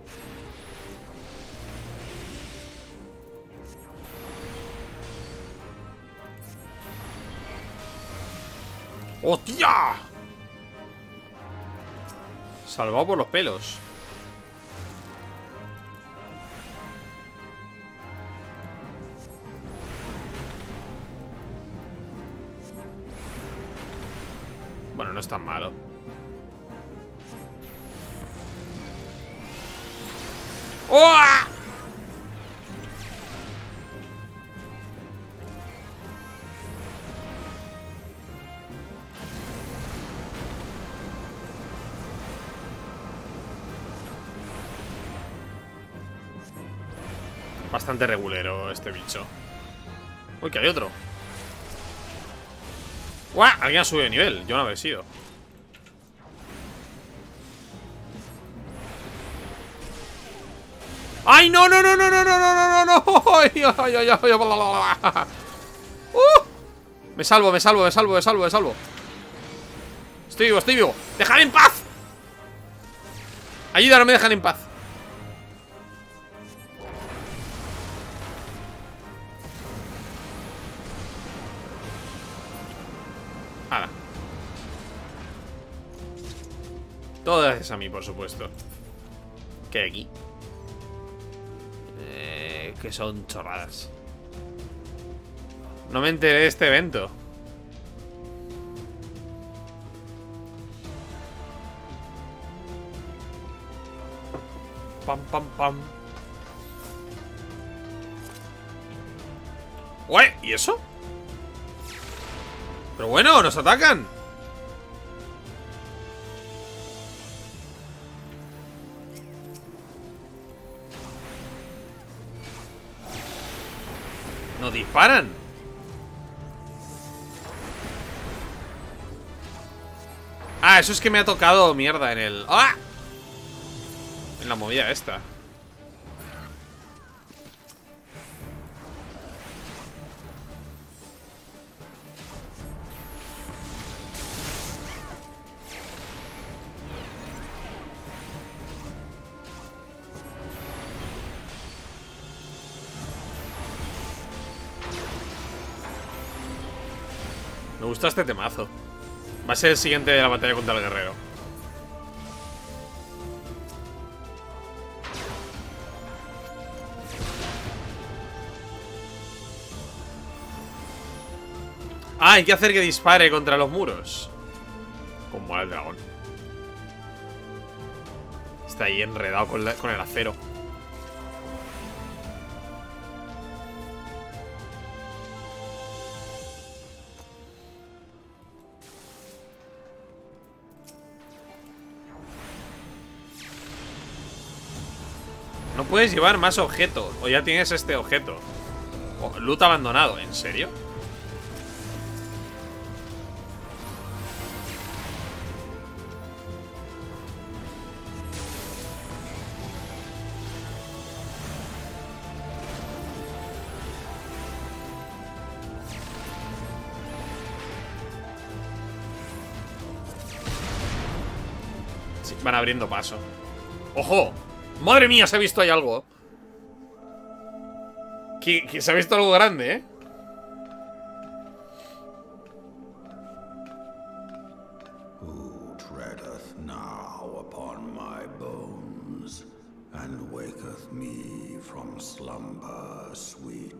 ¡Hostia! Salvado por los pelos. Bueno, no es tan malo. ¡Oh! Bastante regulero este bicho. Uy, que hay otro. ¡Guau! Alguien ha subido de nivel. Yo no habré sido. ¡Ay, no! Me salvo. Estoy vivo. ¡Dejadme en paz! Ayuda, no me dejan en paz. Ahora. Todo gracias a mí, por supuesto. ¿Qué hay aquí? Que son chorradas. No me enteré de este evento. Pam. ¡Ué! ¿Y eso? Pero bueno, nos atacan. Nos disparan. Ah, eso es que me ha tocado mierda en el... ¡Ah! En la movida esta. Me gusta este temazo. Va a ser el siguiente de la batalla contra el guerrero. Ah, hay que hacer que dispare contra los muros. Como al dragón. Está ahí enredado con el acero. No puedes llevar más objetos. O ya tienes este objeto. Oh, loot abandonado. ¿En serio? Sí, van abriendo paso. ¡Ojo! ¡Madre mía! Se ha visto ahí algo. Que se ha visto algo grande, ¿eh? Who treadeth now upon my bones, and waketh me from slumber sweet?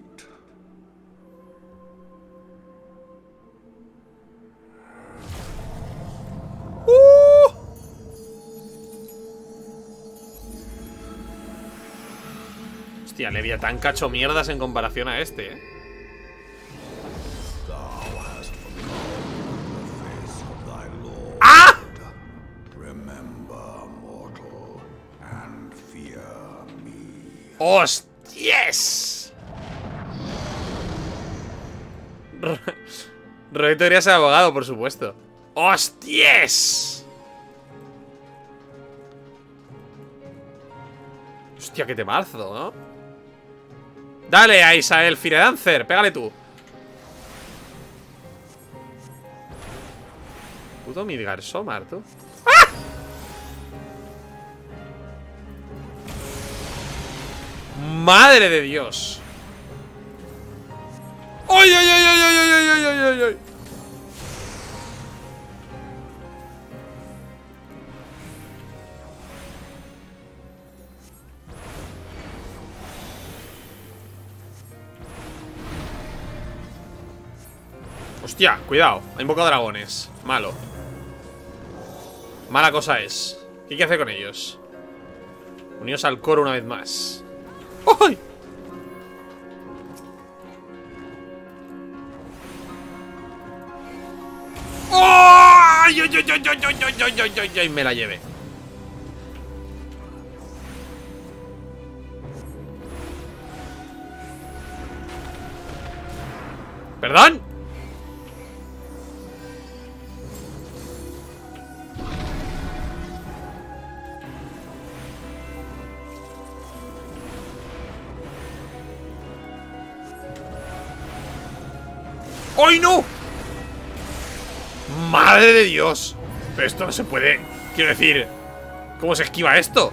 Hostia, Leviatán cacho mierdas en comparación a este, ¿eh? ¡Ah! ¡Hostias! Roberto debería ser abogado, por supuesto. ¡Hostias! Hostia, qué temazo, ¿no? Dale a Isael Firedancer, pégale tú. Puto Midgarsomar, tú. ¡Ah! ¡Madre de Dios! ¡Ay, ay, ay, ay, ay, ay, ay, ay, ay, ay! Hostia, cuidado, ha invocado dragones. Malo. Mala cosa es. ¿Qué hay que hacer con ellos? Unidos al coro una vez más. ¡Ay! ¡Oh! ¡Ay, ay, ay, ay, ay, ay, ay, ay, ay, ay! Me la llevé. ¿Perdón? ¡Ay, no! ¡Madre de Dios! Pero esto no se puede... Quiero decir... ¿Cómo se esquiva esto?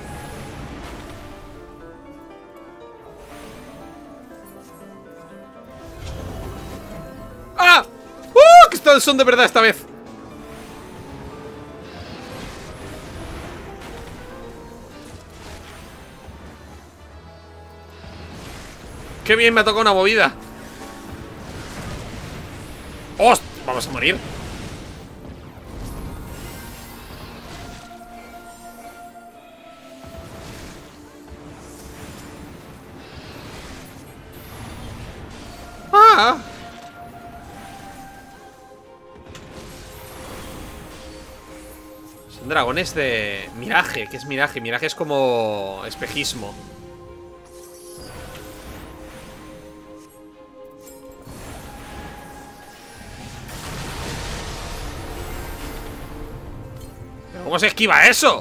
¡Ah! ¡Que estos son de verdad esta vez! ¡Qué bien me ha tocado una movida! ¡Hostia! Vamos a morir. ¡Ah! Son dragones de miraje. ¿Qué es miraje? Miraje es como espejismo. ¿Cómo se esquiva eso?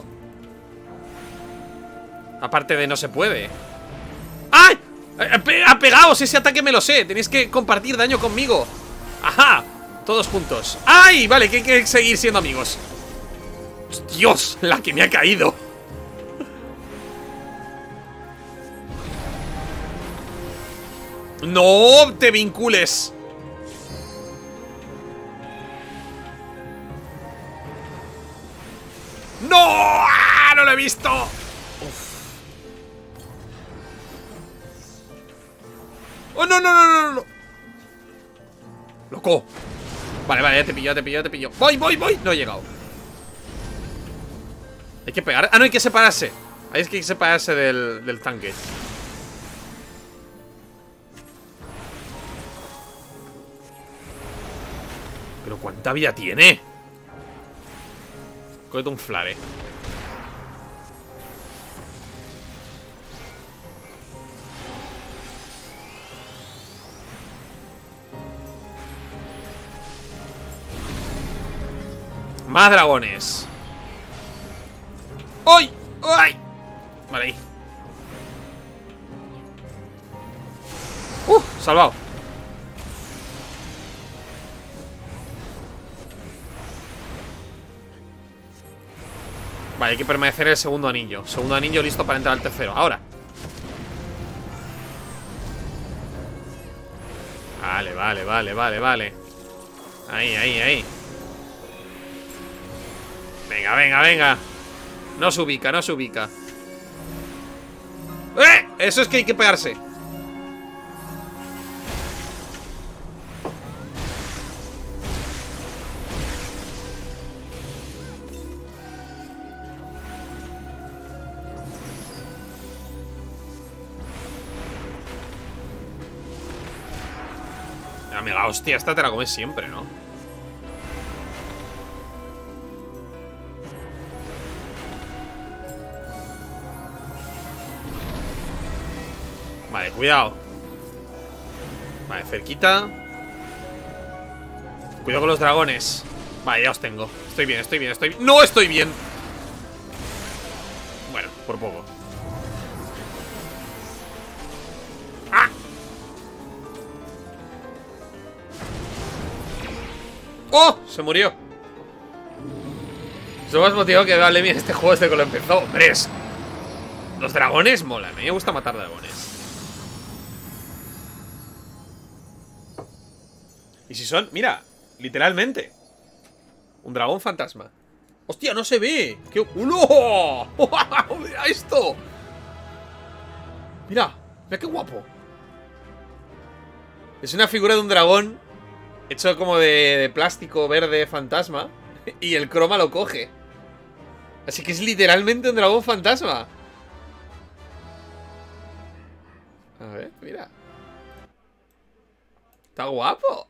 Aparte de no se puede. ¡Ay! ¡Apegaos! Ese ataque me lo sé. Tenéis que compartir daño conmigo. ¡Ajá! Todos juntos. ¡Ay! Vale, que hay que seguir siendo amigos. ¡Dios! La que me ha caído. ¡No te vincules! ¡No! ¡Ah! ¡No lo he visto! Uf. ¡Oh, no, no, no, no, no! ¡Loco! Vale, vale, ya te pillo, ya te pillo, ya te pillo. ¡Voy, voy, voy! No he llegado. Hay que pegar. Ah, no, hay que separarse. Ahí es que hay que separarse del tanque. Pero ¿cuánta vida tiene? Cógete un flare. Más dragones. ¡Ay! ¡Ay! Vale, ahí. Salvado. Vale, hay que permanecer el segundo anillo. Segundo anillo listo para entrar al tercero. Ahora. Vale, vale, vale, vale, vale. Ahí, ahí, ahí. Venga, venga, venga. No se ubica, no se ubica. ¡Eh! Eso es que hay que pegarse. mega hostia esta te la comes siempre, ¿no? Vale, cuidado. Vale, cerquita. Cuidado con los dragones. Vale, ya os tengo. Estoy bien, estoy bien, estoy bien. ¡No estoy bien! Bueno, por poco. ¡Ah! ¡Oh! Se murió. Eso más motivado que vale bien este juego desde que lo empezó. Hombre, los dragones molan. A mí me gusta matar dragones. Y si son, mira, literalmente un dragón fantasma. ¡Hostia, no se ve! ¡Qué... ¡No! ¡Mira esto! Mira, mira qué guapo. Es una figura de un dragón hecho como de plástico verde fantasma. Y el croma lo coge. Así que es literalmente un dragón fantasma. A ver, mira. Está guapo.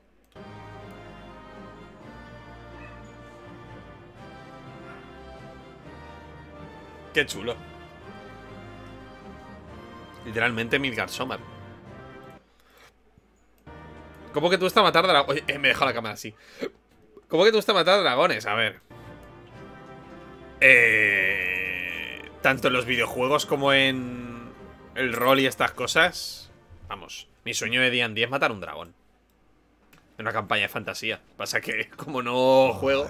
Qué chulo. Literalmente Midgardsormr. ¿Cómo que tú estás a matar dragones? Oye, me he dejado la cámara así. ¿Cómo que tú estás a matar dragones? A ver. Tanto en los videojuegos como en el rol y estas cosas. Vamos, mi sueño de D&D es matar un dragón. En una campaña de fantasía. Pasa que, como no juego...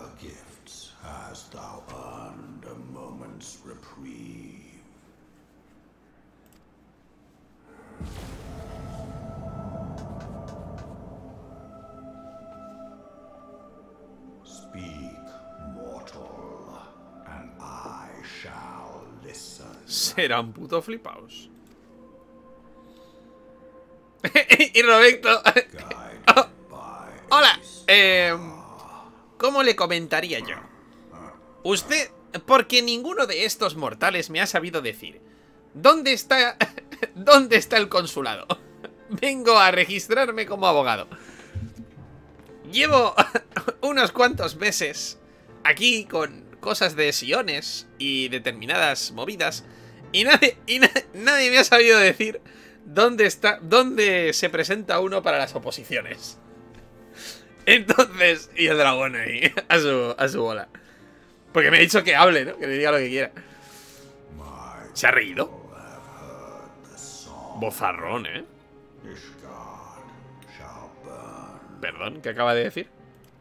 Serán puto flipaos. Y Roberto. Oh, hola. ¿Cómo le comentaría yo? Usted, porque ninguno de estos mortales me ha sabido decir ¿dónde está el consulado? Vengo a registrarme como abogado. Llevo unos cuantos meses aquí con cosas de siones y determinadas movidas y nadie me ha sabido decir dónde se presenta uno para las oposiciones. Entonces, y el dragón ahí a su bola. Porque me ha dicho que hable, ¿no? Que le diga lo que quiera. ¿Se ha reído? Bozarrón, ¿eh? Perdón, ¿qué acaba de decir?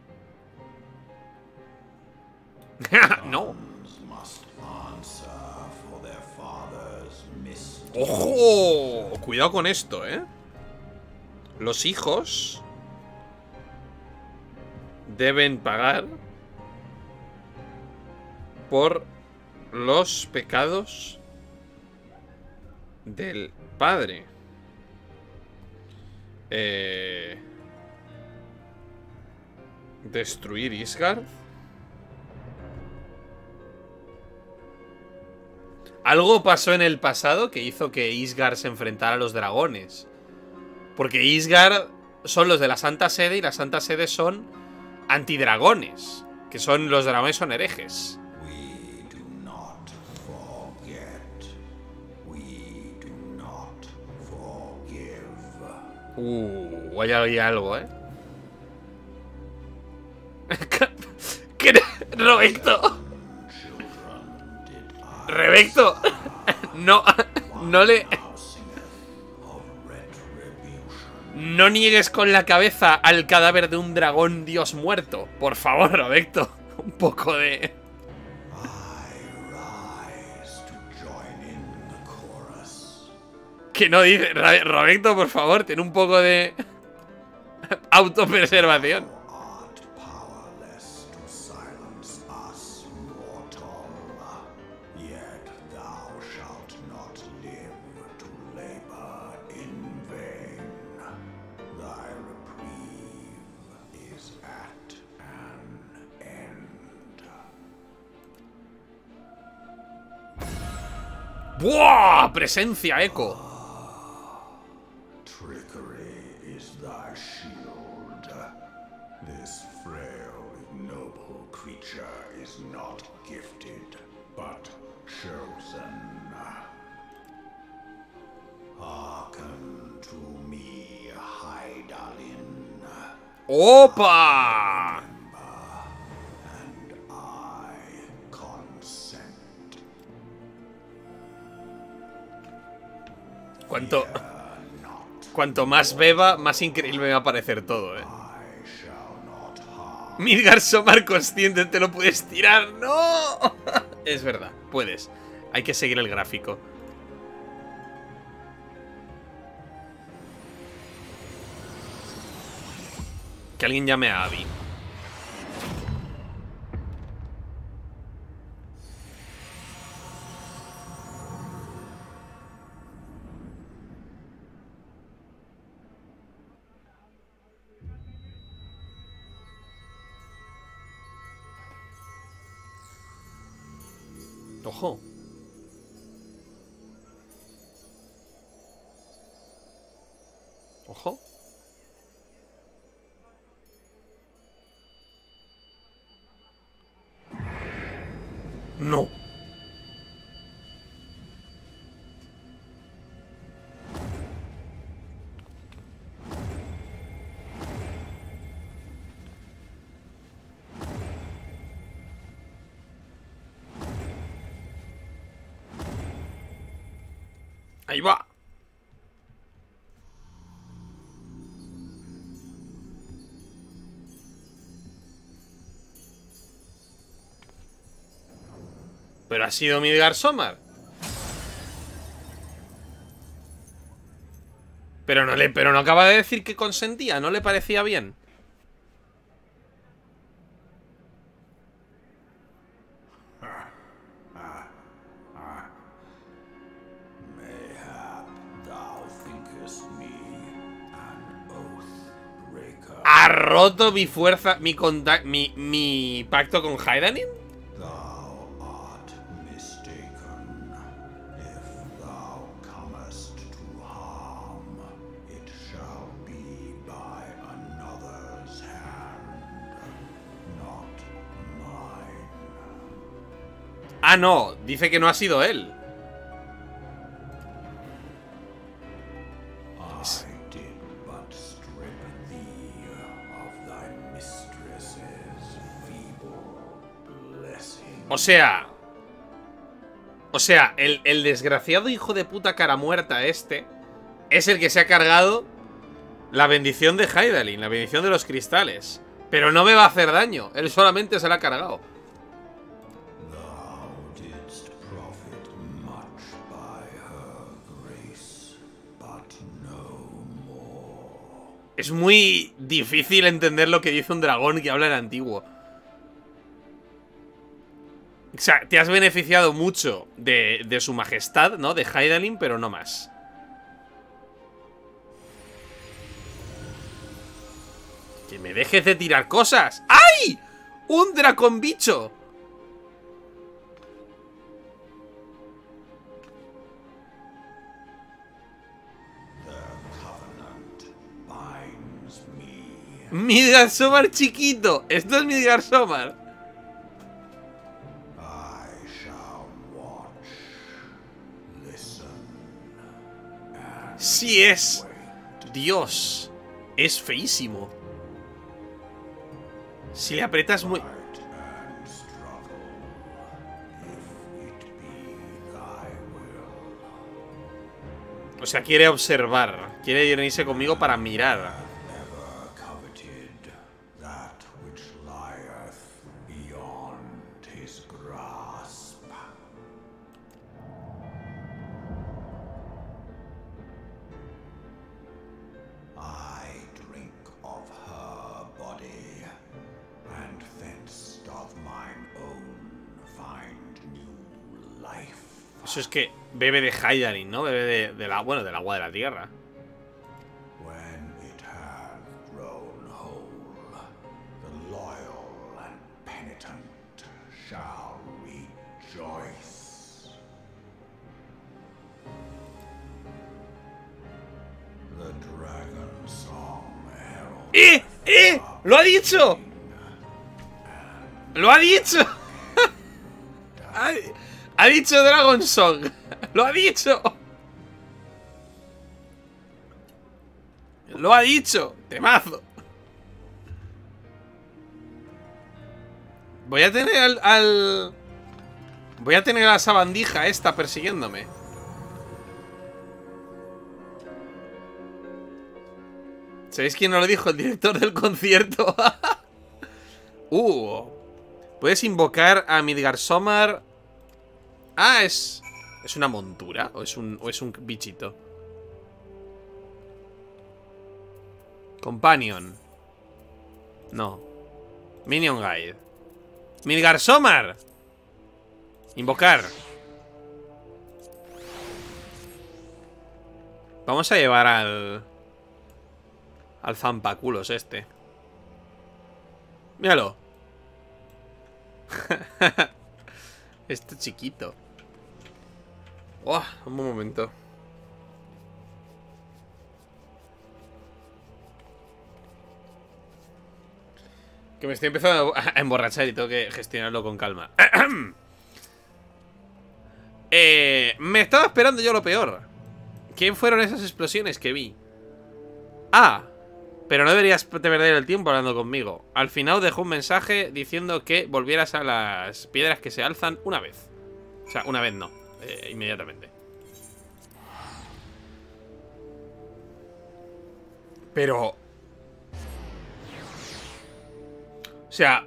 No. ¡Ojo! Cuidado con esto, ¿eh? Los hijos deben pagar por los pecados del padre. Destruir Isgard. Algo pasó en el pasado que hizo que Isgard se enfrentara a los dragones. Porque Isgard son los de la Santa Sede y la Santa Sede son antidragones. Que son los dragones son herejes. Hay algo, ¿eh? ¿Qué? Roberto. Roberto. No le... No niegues con la cabeza al cadáver de un dragón dios muerto. Por favor, Roberto. Un poco de... Que no dice... Roberto, por favor, ten un poco de... autopreservación. ¡Buah! Presencia, eco. frail, noble creature is not gifted, but chosen. Hearken to me, Hydaelyn. ¡Opa! And I consent. Cuanto más beba, más increíble me va a parecer todo, I shall not harm. Midgard Somar consciente, te lo puedes tirar. ¡No! Es verdad, puedes. Hay que seguir el gráfico. Que alguien llame a Abby. Ojo. Ojo. No. Ahí va. Pero ha sido Midgard Somar. Pero no acaba de decir que consentía, ¿no le parecía bien? Mayhap thou thinkest me an oath breaker. ¿Ha roto mi fuerza, mi pacto con Hydaelyn? Thou art mistaken. If thou comest to harm, it shall be by another's hand, not mine. Ah, no, dice que no ha sido él. I did but strip thee of thy mistress's feeble blessing. O sea, el desgraciado hijo de puta cara muerta este es el que se ha cargado la bendición de Hydaelyn, la bendición de los cristales. Pero no me va a hacer daño, él solamente se la ha cargado. Thou didst profit much by her grace, but no more. Es muy difícil entender lo que dice un dragón que habla en antiguo. O sea, te has beneficiado mucho de su majestad, ¿no? De Hydaelyn, pero no más. ¡Que me dejes de tirar cosas! ¡Ay! ¡Un dragón bicho! Binds me. Midgard Somar chiquito. Esto es Midgard Somar. I shall watch, listen, Sí es. wait. Dios. Es feísimo. Si le aprietas muy... Fight and struggle, if it be thy will. O sea, quiere observar. Quiere irse conmigo para mirar. Ever coveted that which lieth beyond his grasp. I drink of her body, and thence doth mine own find new life. Eso es que bebe de Hydaelyn, ¿no? Bebe del agua de la tierra. When it hath grown whole, the loyal and penitent shall rejoice. The dragon song herald ¡Eh! ¡Eh! ¡Lo ha dicho! ¡Lo ha dicho! ha dicho Dragon Song. ¡Lo ha dicho! ¡Lo ha dicho! ¡Temazo! Voy a tener voy a tener a la sabandija esta persiguiéndome. ¿Sabéis quién nos lo dijo? El director del concierto. Puedes invocar a Midgardsormr. Ah, ¿es una montura? ¿O es un bichito? Companion. No. Minion Guide. Midgardsormr. Invocar. Vamos a llevar al zampaculos este. Míralo. Este chiquito. Un momento. Que me estoy empezando a emborrachar y tengo que gestionarlo con calma. Me estaba esperando yo lo peor. ¿Qué fueron esas explosiones que vi? Pero no deberías perder el tiempo hablando conmigo. Al final dejó un mensaje diciendo que volvieras a las piedras que se alzan una vez. O sea, una vez no, inmediatamente. Pero... O sea...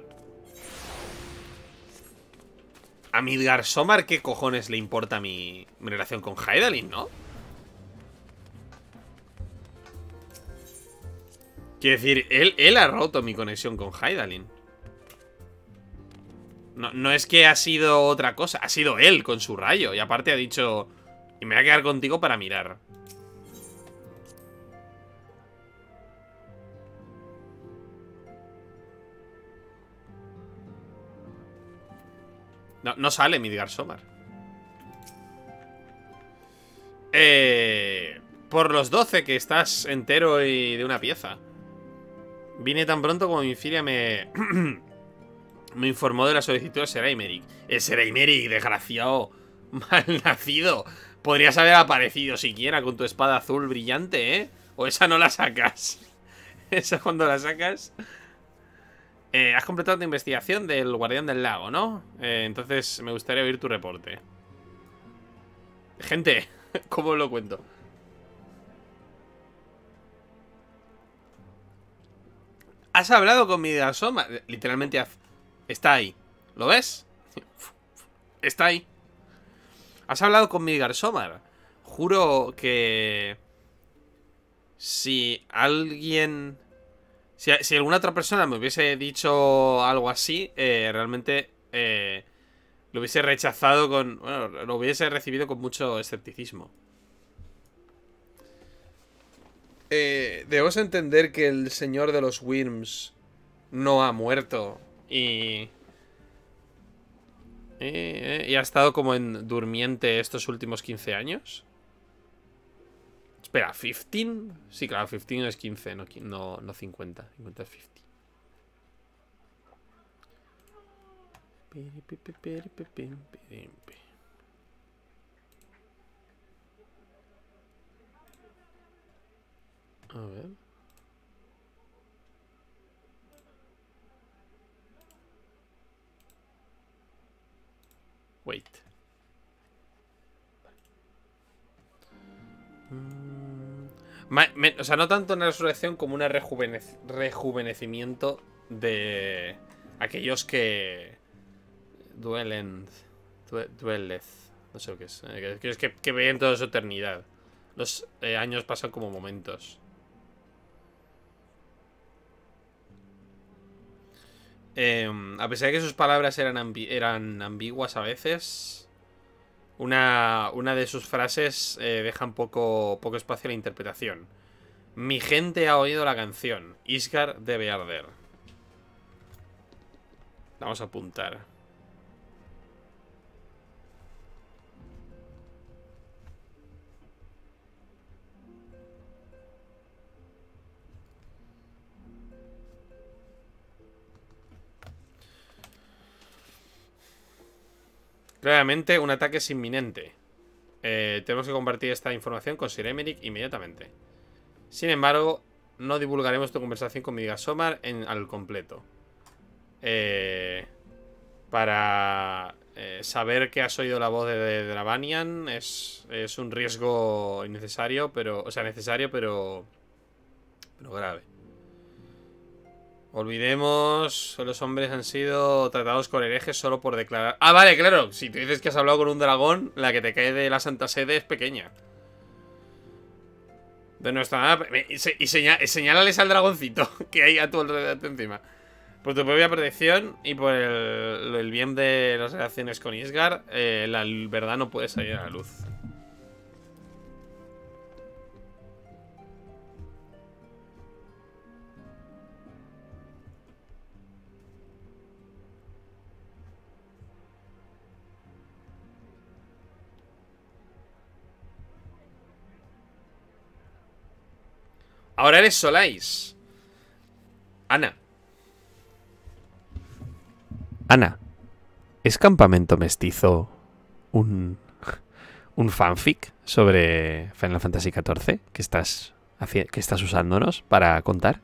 A Midgardsormr, ¿qué cojones le importa mi relación con Hydaelyn, no? Quiero decir, él ha roto mi conexión con Hydaelyn. No es que ha sido otra cosa. Ha sido él con su rayo. Y aparte ha dicho... Y me voy a quedar contigo para mirar. No sale Midgardsormr. Por los 12 que estás entero y de una pieza. Vine tan pronto como mi filia me informó de la solicitud de Ser Imeric. El Ser Imeric, desgraciado, malnacido. Podrías haber aparecido siquiera con tu espada azul brillante, ¿eh? O esa no la sacas. Esa cuando la sacas... has completado tu investigación del Guardián del Lago, ¿no? Entonces me gustaría oír tu reporte. Gente, ¿cómo os lo cuento? Has hablado con Midgardsormr. Literalmente está ahí. ¿Lo ves? Está ahí. Has hablado con Midgardsormr. Juro que... Si alguien... Si alguna otra persona me hubiese dicho algo así, realmente lo hubiese rechazado con... Bueno, lo hubiese recibido con mucho escepticismo. Debemos entender que el señor de los Wyrms no ha muerto y ha estado como en durmiente estos últimos 15 años. Espera, ¿15? Sí, claro, 15 es 15, no 50. 50 es 50. A ver. Wait. O sea, no tanto una resurrección como un rejuvenecimiento de aquellos que duelen. Duelez. No sé lo que es. Aquellos que ven toda su eternidad. Los años pasan como momentos. A pesar de que sus palabras eran ambiguas a veces, una de sus frases deja poco espacio a la interpretación. Mi gente ha oído la canción. Isgard debe arder. Vamos a apuntar. Claramente un ataque es inminente. Tenemos que compartir esta información con Sir Emeric inmediatamente. Sin embargo, no divulgaremos tu conversación con Midgardsormr al completo. Para saber que has oído la voz de Dravanian es un riesgo innecesario, pero... O sea, necesario, pero grave. Olvidemos, los hombres han sido tratados con herejes solo por declarar... Ah, vale, claro, si tú dices que has hablado con un dragón, la que te cae de la Santa Sede es pequeña. De nuestra nada... Y señálales al dragoncito que hay a tu alrededor encima. Por tu propia protección y por el bien de las relaciones con Isgard, la verdad no puede salir a la luz. Ahora eres Solais. Ana. Ana, ¿es Campamento Mestizo un fanfic sobre Final Fantasy XIV que estás usándonos para contar?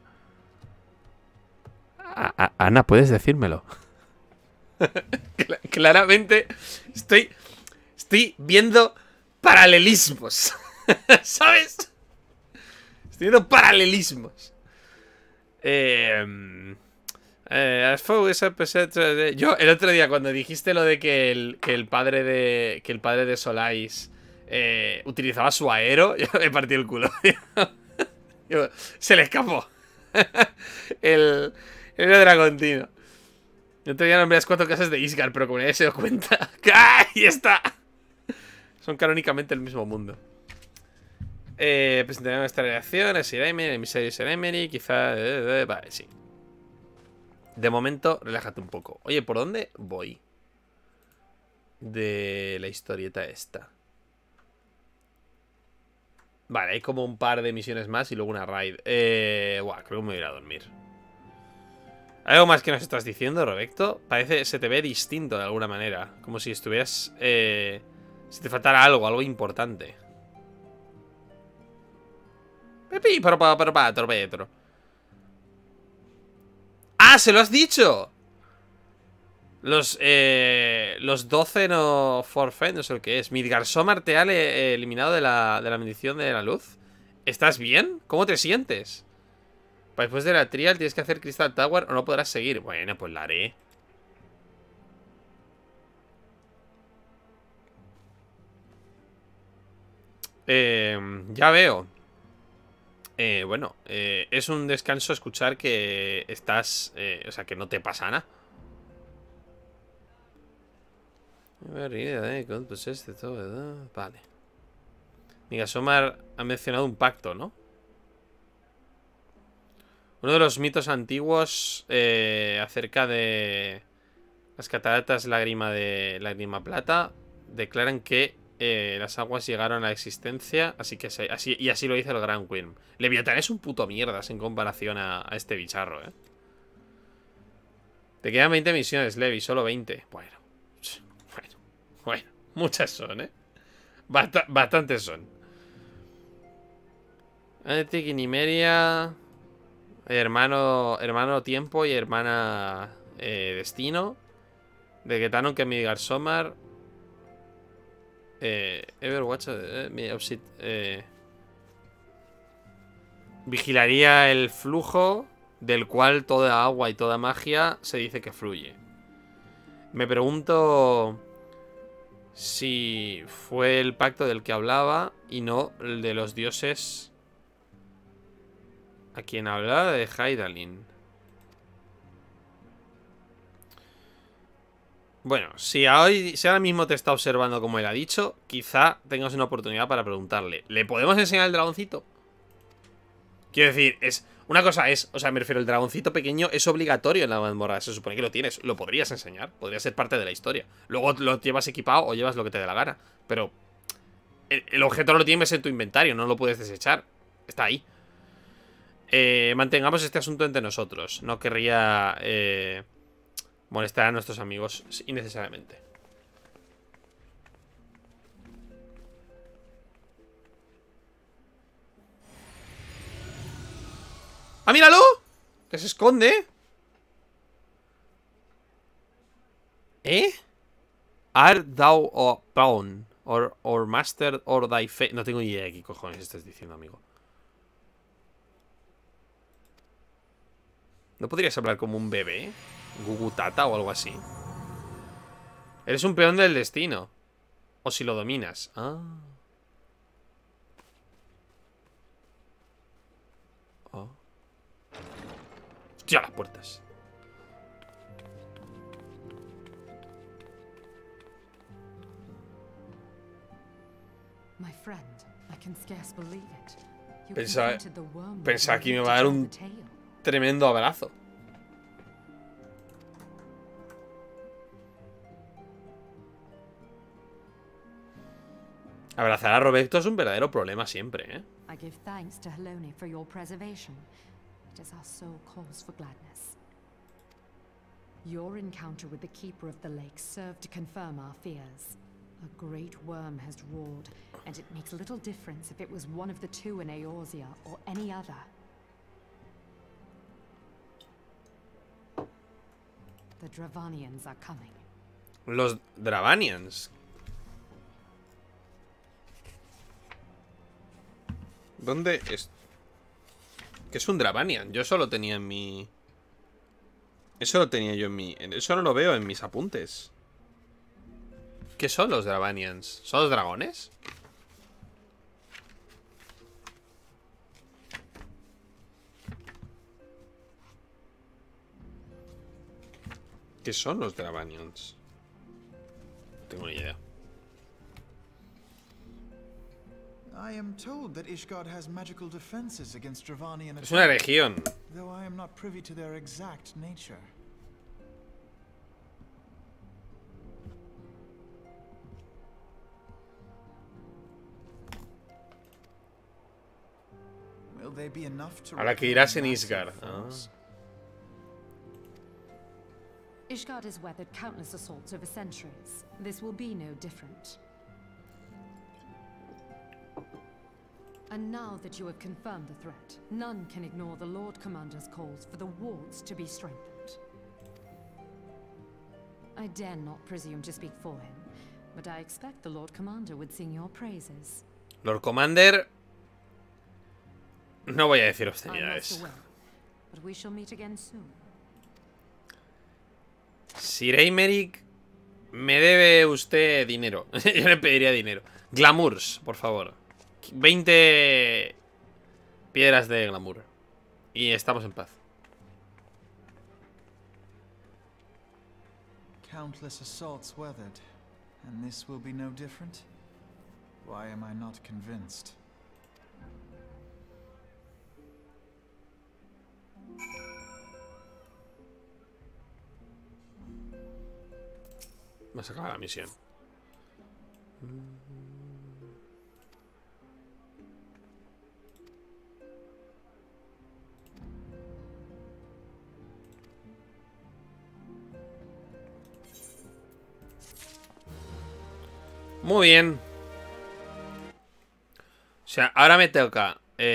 Ana, ¿puedes decírmelo? Claramente estoy viendo paralelismos. ¿Sabes? Estoy viendo paralelismos. Yo el otro día cuando dijiste lo de que el padre de Solais utilizaba su aero, yo me partí el culo. Se le escapó. el Dragontino. El otro día nombré las 4 casas de Isgard, pero como nadie se dio cuenta. ¡Ahí está! Son canónicamente el mismo mundo. Presentaré nuestra reacción a Sir Emeric, el emisario de Sir Emeric, quizá... vale, sí. De momento, relájate un poco. Oye, ¿por dónde voy? De la historieta esta. Vale, hay como un par de misiones más y luego una raid. Creo que me voy a ir a dormir. ¿Algo más que nos estás diciendo, Robecto? Parece, se te ve distinto de alguna manera. Como si estuvieras... si te faltara algo importante. Petro. ¡Ah, se lo has dicho! Los 12 no forfeit, no sé lo que es. Midgardsormr te ha eliminado de la bendición de la luz. ¿Estás bien? ¿Cómo te sientes? Después de la trial tienes que hacer Crystal Tower o no podrás seguir. Bueno, pues la haré. Ya veo. Bueno, es un descanso escuchar que estás... o sea, que no te pasa nada. Vale. Midgardsormr ha mencionado un pacto, ¿no? Uno de los mitos antiguos acerca de las cataratas Lágrima Plata declaran que las aguas llegaron a la existencia, así lo dice el Gran Wyrm. Leviatán es un puto mierdas en comparación a este bicharro, ¿eh? Te quedan 20 misiones, Levi, solo 20. Bueno, muchas son, ¿eh? Bastantes son. Antic y Nimeria, hermano Tiempo y hermana Destino. De Getanon que Midgardsormr. Everwatch vigilaría el flujo del cual toda agua y toda magia se dice que fluye. Me pregunto si fue el pacto del que hablaba y no el de los dioses a quien hablaba de Hydaelyn. Bueno, si ahora mismo te está observando como él ha dicho, quizá tengas una oportunidad para preguntarle. ¿Le podemos enseñar el dragoncito? Quiero decir, una cosa es, o sea, me refiero, el dragoncito pequeño es obligatorio en la mazmorra. Se supone que lo tienes, lo podrías enseñar, podría ser parte de la historia. Luego lo llevas equipado o llevas lo que te dé la gana. Pero el objeto no lo tienes en tu inventario, no lo puedes desechar. Está ahí. Mantengamos este asunto entre nosotros. No querría molestar a nuestros amigos innecesariamente. ¡Ah, míralo! Que se esconde. Art thou or bound or master or thy fate. No tengo ni idea de qué cojones estás diciendo, amigo. ¿No podrías hablar como un bebé? Gugutata o algo así. Eres un peón del destino. O si lo dominas. Ah. Oh. Hostia, las puertas. My friend, I can scarce believe it. You Pensaba confronted the worm que me to va a dar tell un the tale. tremendo abrazo. Abrazar a Roberto es un verdadero problema siempre, ¿eh? I give thanks to Helone for your preservation. It is our sole cause for gladness. Your encounter with the Keeper of the Lake served to confirm our fears. A great worm has roared, and it makes little difference if it was one of the two in Eorzea or any other. The Dravanians are coming. Los Dravanians. ¿Dónde es? ¿Qué es un Dravanian? Yo solo tenía en mi... Eso lo tenía yo en mi... Eso no lo veo en mis apuntes. ¿Qué son los Dravanians? ¿Son los dragones? ¿Qué son los Dravanians? No tengo ni idea. I am told that Ishgard has magical defenses against Dravanian Es una región. though I am not privy to their exact nature. Will they be enough to Ahora que repel irás en massive Isgard. force? Ishgard has weathered countless assaults over centuries. This will be no different. And now that you have confirmed the threat, none can ignore the Lord Commander's calls for the wards to be strengthened. I dare not presume to speak for him, but I expect the Lord Commander would sing your praises. Lord Commander... No voy a decir I must obscenidades. away, but we shall meet again soon. Sir Aymeric, me debe usted dinero. Yo le pediría dinero. Glamours, por favor. 20 piedras de glamour. Y estamos en paz. Countless assaults weathered, and this will be no different? Why am I not convinced? Me ha sacado la misión. Muy bien. O sea, ahora me toca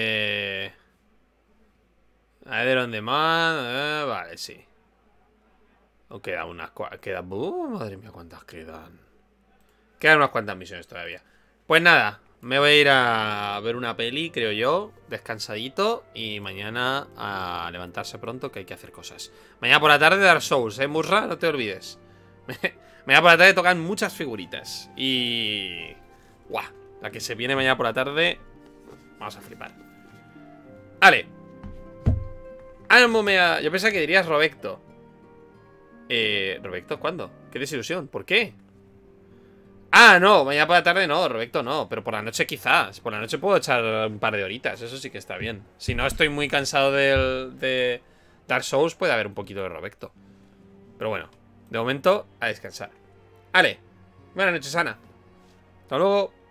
Aeron de más. Vale, sí. O queda unas cuantas. Madre mía, cuántas quedan. Quedan unas cuantas misiones todavía. Pues nada, me voy a ir a ver una peli, creo yo, descansadito. Y mañana a levantarse pronto, que hay que hacer cosas. Mañana por la tarde Dark Souls, Murra, no te olvides. Mañana por la tarde tocan muchas figuritas. Y... ¡guau! La que se viene mañana por la tarde, vamos a flipar. Vale. Yo pensaba que dirías Robecto. ¿Robecto cuándo? ¿Qué desilusión? ¿Por qué? Ah, no, mañana por la tarde no, Robecto no. Pero por la noche quizás. Por la noche puedo echar un par de horitas. Eso sí que está bien. Si no estoy muy cansado de Dark Souls, puede haber un poquito de Robecto. Pero bueno, de momento, a descansar. Vale, buenas noches, Ana. Hasta luego.